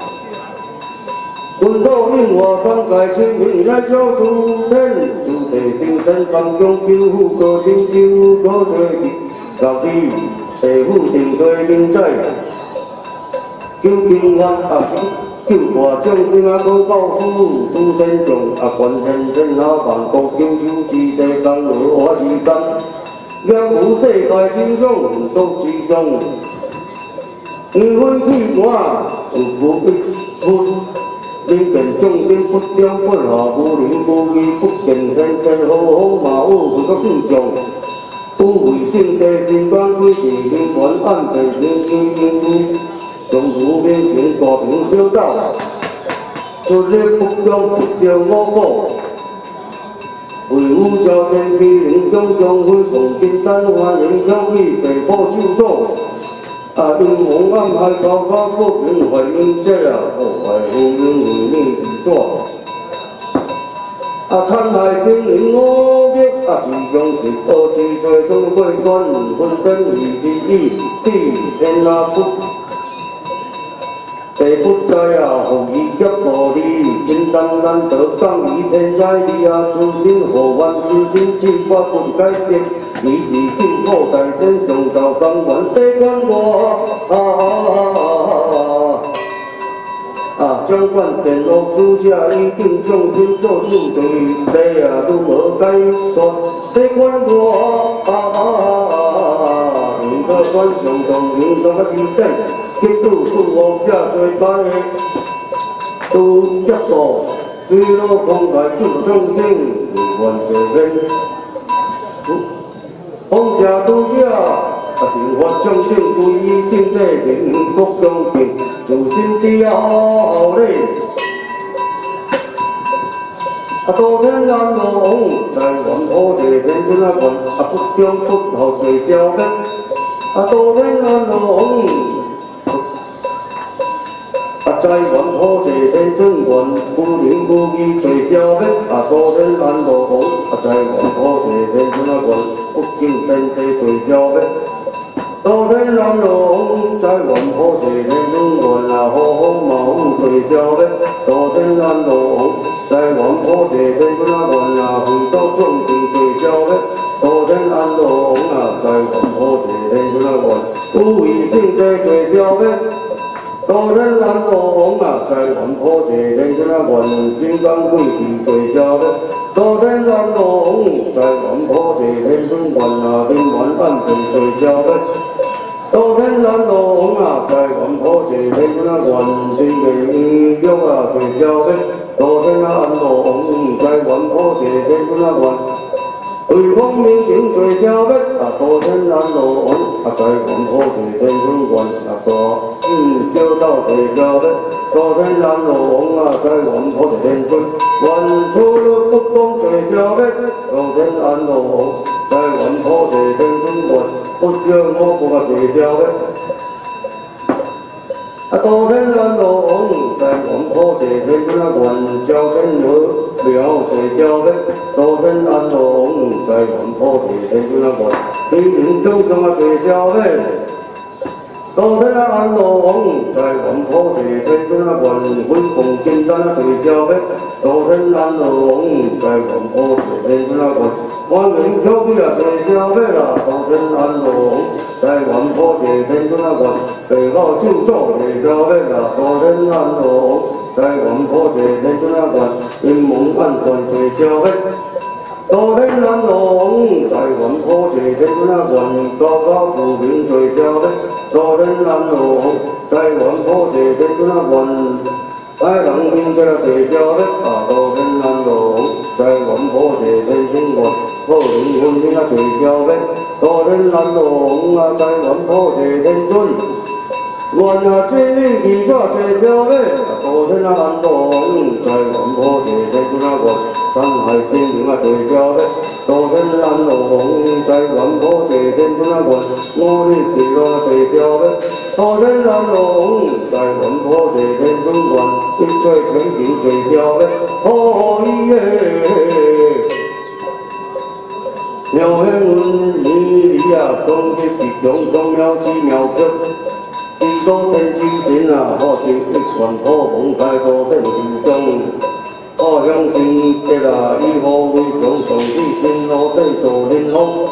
本土因我三界清明来照诸天，诸地星辰三中救护各情救各罪，各地地府定罪定罪。救平安啊，救我众生啊，高报夫，诸天众啊，观天天下万国救救之地，当我是当，让有世界之中都之中，因分气我有不一分，因见众生不中不下，无灵无义不见天天好好嘛好，不可信众。不为圣地心光归是灵魂安定心。从路面前大屏小道，出力不中不少我国。为武朝天气灵中中会共金丹欢迎交易被迫救助。啊，因蒙暗海高高不平怀念这啊，破坏无因为命之作。啊，残害生灵我灭啊，其中是恶之最终归关，分真义之义，地天下不。地不在啊，何以急何利？天当难得降于天在地啊！诸心何万诸心进化不改变，你是救我大身上造三万地关我啊！将关神落主家一定众生做出罪，地啊如何改说地关我应该关上同应该个提升。结度富王下最大的，都一道水落空来救众生，万这边。放下都下，生活众生归于心地平，福中平，自心地好嘞。多天安龙，在万破这天尊啊万，不中不好最消灭。多天安龙。在万破这天尊愿不灵不义最消灭，多天安乐王。在万破这天尊愿不敬天地最消灭，多天安乐王。在万破这天尊愿好好嘛最消灭，多天安乐王。在万破这天尊愿回到众生最消灭，多天安乐王。在万破这天尊愿不为圣地最消灭。多天安乐王在万破这天尊愿心光归地最消灭，多天安乐王。在万破这天尊愿天愿安定最消灭， 多天咱路往啊，在原坡一天阮啊原地的玉啊最消费。多天啊安路往，在原坡一天阮啊原。对方面前最消费啊，多天安路往啊，在原坡一天阮原啊大小到最消费。多天安路往啊，在原坡一天阮原出了不讲最消费。多天安路往，在原坡一天阮原不少我不啊最消费。啊，多天安路往，在原坡一天阮啊原交钱河了最消费。多天安路往，在原坡一天阮啊原天人中上啊最消费。多天安路往，在原坡一天阮啊原粉红金丹啊最消费。多天安路往，在原坡一天阮啊原元口水啊最消费啦。多天安路往，在原坡一天阮啊原白老酒做最消费啦。多天安路往，在原坡一天阮啊原阴蒙暗算最消费。多天安路往，在原坡一天阮啊原高高浮云最消费。多天安路往，在原坡一天阮啊原爱人面这最消费啊。多天安路往，在原坡一天阮好人婚姻啊最消费。多天安路往啊，在原坡一天准。原啊，这里二抓最消费，多天安路往，在原坡一天阮啊原山海心灵啊最消费。多天安路往，在原坡一天阮啊原我的事啊最消费。多天安路往，在原坡一天阮原一切全凭最消费。哦耶！妙香云里里啊，讲起吉祥双妙之妙曲。四个天之神啊，好情一传好风开多胜心中。好向心结啊，以后为上上之心路底做人风。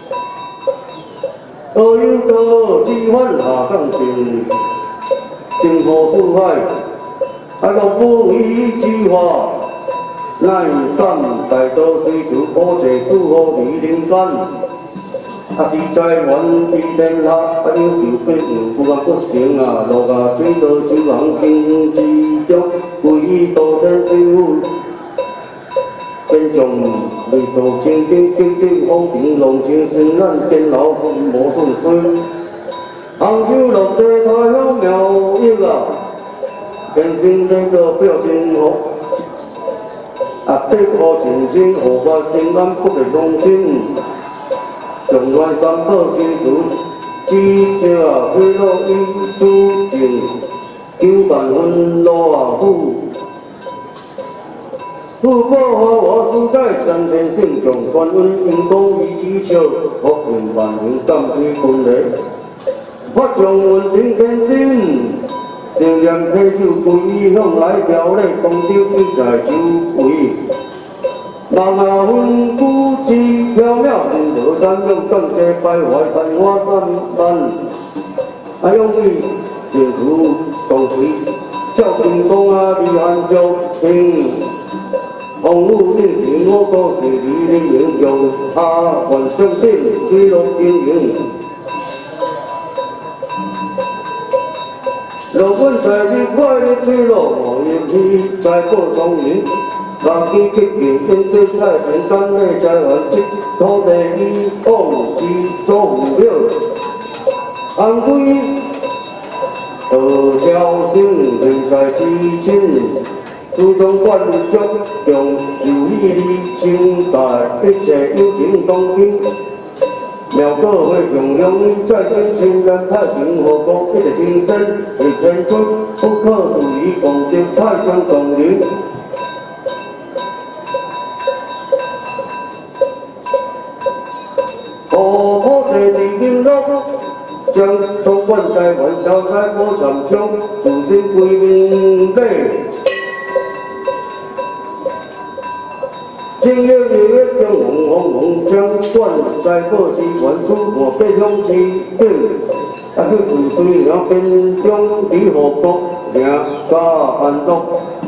多有多之欢下降心，心河四海，啊若不为之话，乃敢大道追求可借诸好离人间。啊是在原地天下，啊有求必有，不敢不成啊！落啊水道九行经之中，归多天水府，天将未受清净清净风平浪清顺，咱见老风无顺水。杭州落地太阳妙意啊，天生那个表情好，啊碧河前进，河外心安不得动心。上元三宝真如，只着啊飞落伊主境，九万分路啊虎。富宝我所在，三千圣众观音因公于之笑，福运万人感对分礼。我将稳定天心，正念稽首归向来调礼，功德已在周围。万下分古之缥缈，神道山用感谢败坏繁华三万。啊，用意正如当时，照金光啊，离汉小平。红雾面前，我国是你的英雄，下凡相信水陆经营。若阮在日快乐水路，无言去在过丛林。人间激情应对太平，干内在还这土地以往之祖了。安徽何朝生人在之亲，注重管足用有义理清代，一切有情当今。庙各会上用在生情人太平和国，一切精神为天尊，不可思议共结太上共灵。我这地兵落，将通关在玩笑在我长枪，主心归命内。今夜夜将红红红将关在各之关注我飞向之顶，啊去随了边中离何国，两家安乐。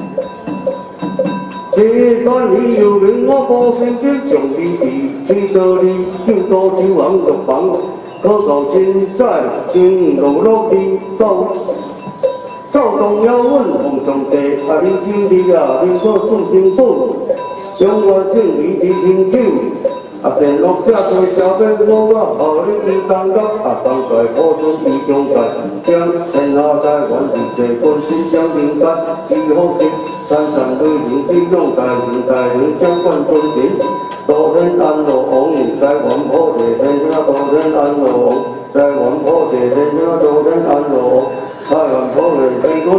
这山里有名，我高声叫将你地，最道理就多酒王玉房， 可cầu千载，经路路地走。走动摇稳，奉上帝，你真理啊，你可主心本，永远胜利伫千秋。善恶写做小笔，我予你以当觉。三界可尊伊中间，将天下在万事皆本心相平间，只好听山山对灵，只用大人大人将官尊贤。多天安乐王，在万破界天下多天安乐王，在万破界天下多天安乐王，在万破界天尊。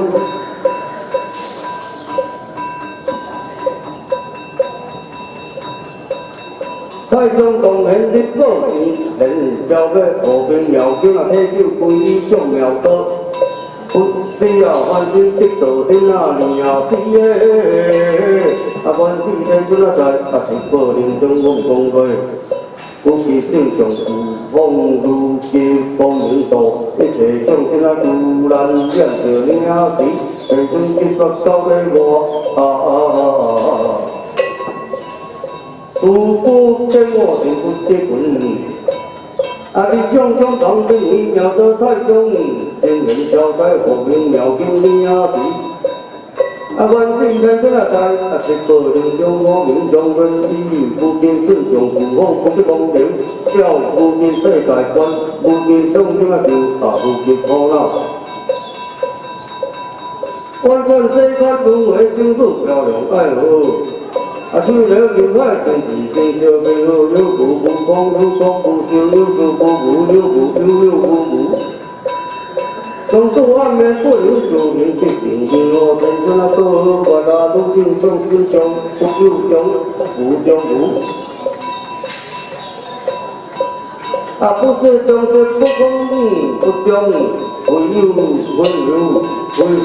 太上公园日报时，连小妹和平妙经体手归伊种妙刀。不死啊，凡心得道心啊，念啊死耶！万世天尊在，一个人中我讲过，古其性上有风如其光明道，一切众生自然念着念死，天尊结束到底我如不见我定不结棍，你种种当兵微妙的太宗，仙人消灾和平妙经你啊是。万世天尊在，一个人中我命中分意，不见顺从父母不知公平，叫不见世界观，不见众生受，不见苦恼。完全世间轮回生死漂亮爱好。手了牛海天地生小美好，有福不空，有空不修，有福不无，有福有不无。从此暗面不有救命必定有，天尊道我路径中心中，不有中不中无。不是中是不公不中，唯有为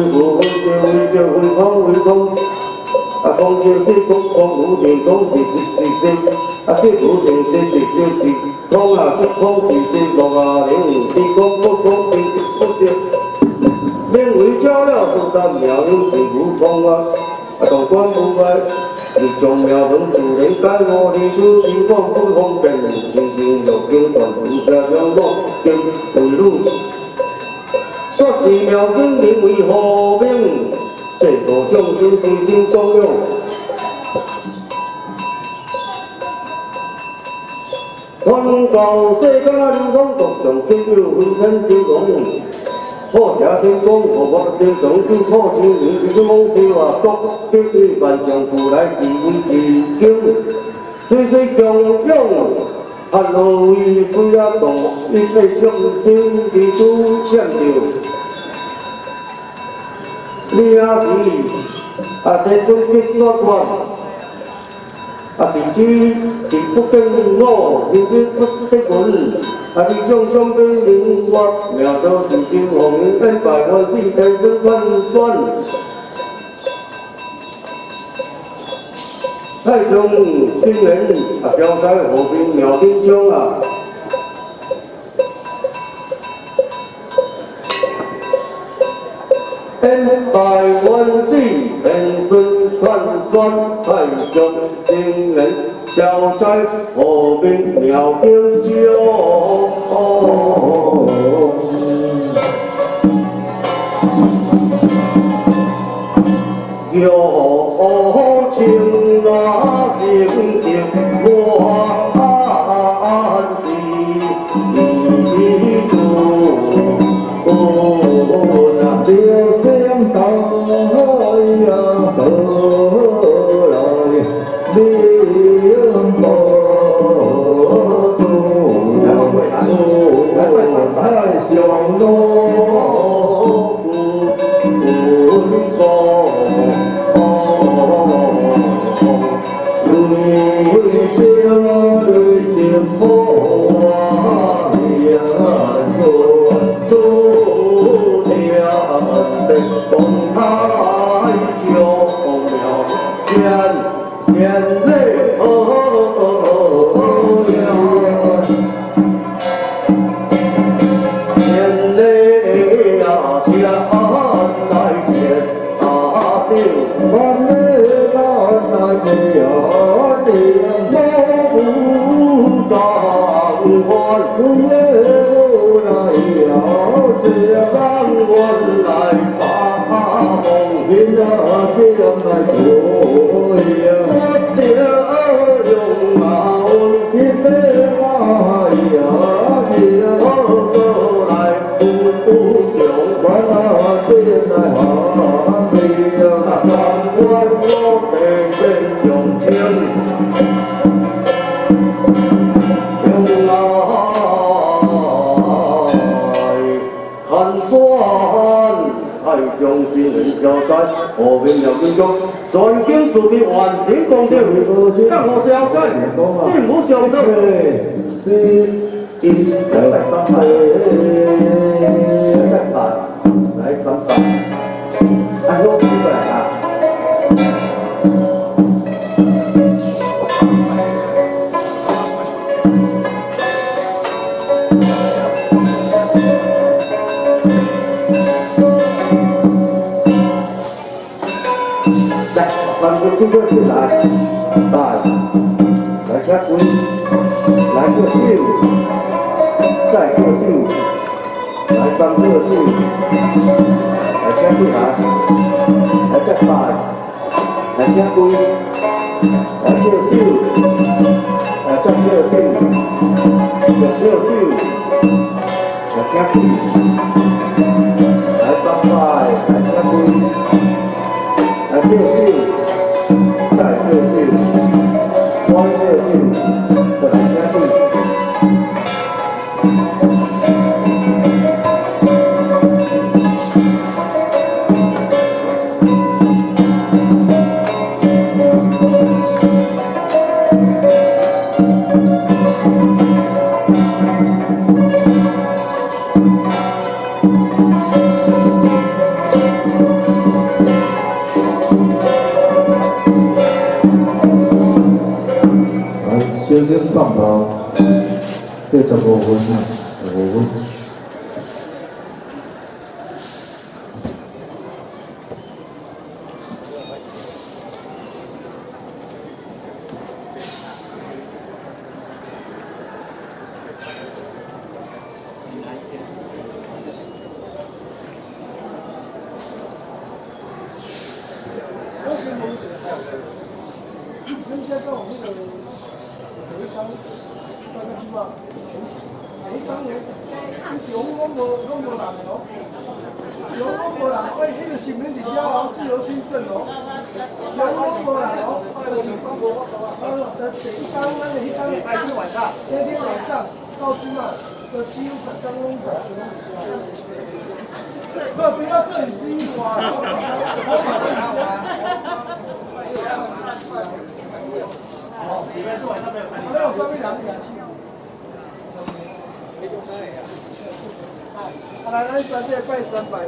空。空就是空，空无定，空是色，色无定是直就是空出空是色，六零是空不空是不色。名为照了四大妙用是无空道观无碍，日中妙文自然解我离出情况不方便，清清入经断菩萨相望，经为路。说是妙经名为何名？这个众生随心所用，传教世间流芳各上皆有分身成功，好写成功，何我天上就破千年，就是梦是话国，必须万丈古来是为是经，岁岁强勇，汉路以水啊道，一切众生地主欠着。你啊是天中结束关，是指是不经我，天天不得棍。你种种兵灵活，妙道是真红恩百万世天尊万转。太上新人消灾和平妙天中恩百万世，天尊传宣，太上新人，消灾和平妙天中。有情那心境我安息住，那流江大海呀，何来灵波中，太上罗我不愿。 囡仔叫来做呀，我用马运去马呀，我来不上班啊，进来行里啊，三关我地面上清。 看山，太上天人消灾，和平了英雄，全经事业完成功德，更无消灾，天无上德。来三百，再办，来三百，哎，我过来啊。 三个这个进来，来加分，来个秀，再个秀，来三个秀，来加进来，来加大，来加分，来个秀，来再个秀，来个秀，来加分，来三百，来加分，来个秀。 再个秀，光个秀，再来加秀。小小放炮，这15分啊，15分。 人家到那个。 每一张大概起码每一张嘢，用我无人哦，用我无人，喂，迄个身份伫遮哦，自由新政哦，用我无人哦，就是第一张咱的迄张还是晚上，那天晚上到起码几乎刚拢保存在不要摄影师一刮，我马上你家。哦，里面是晚上没有餐厅，没有上面两个氧气。好，来，咱专业拜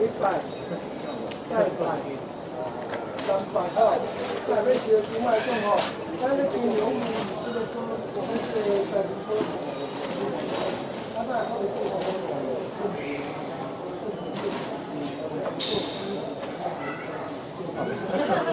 300、100、200、300哦，再要学另外种哦，咱那金牛鱼这个都我们是在这个，他在后面做好多。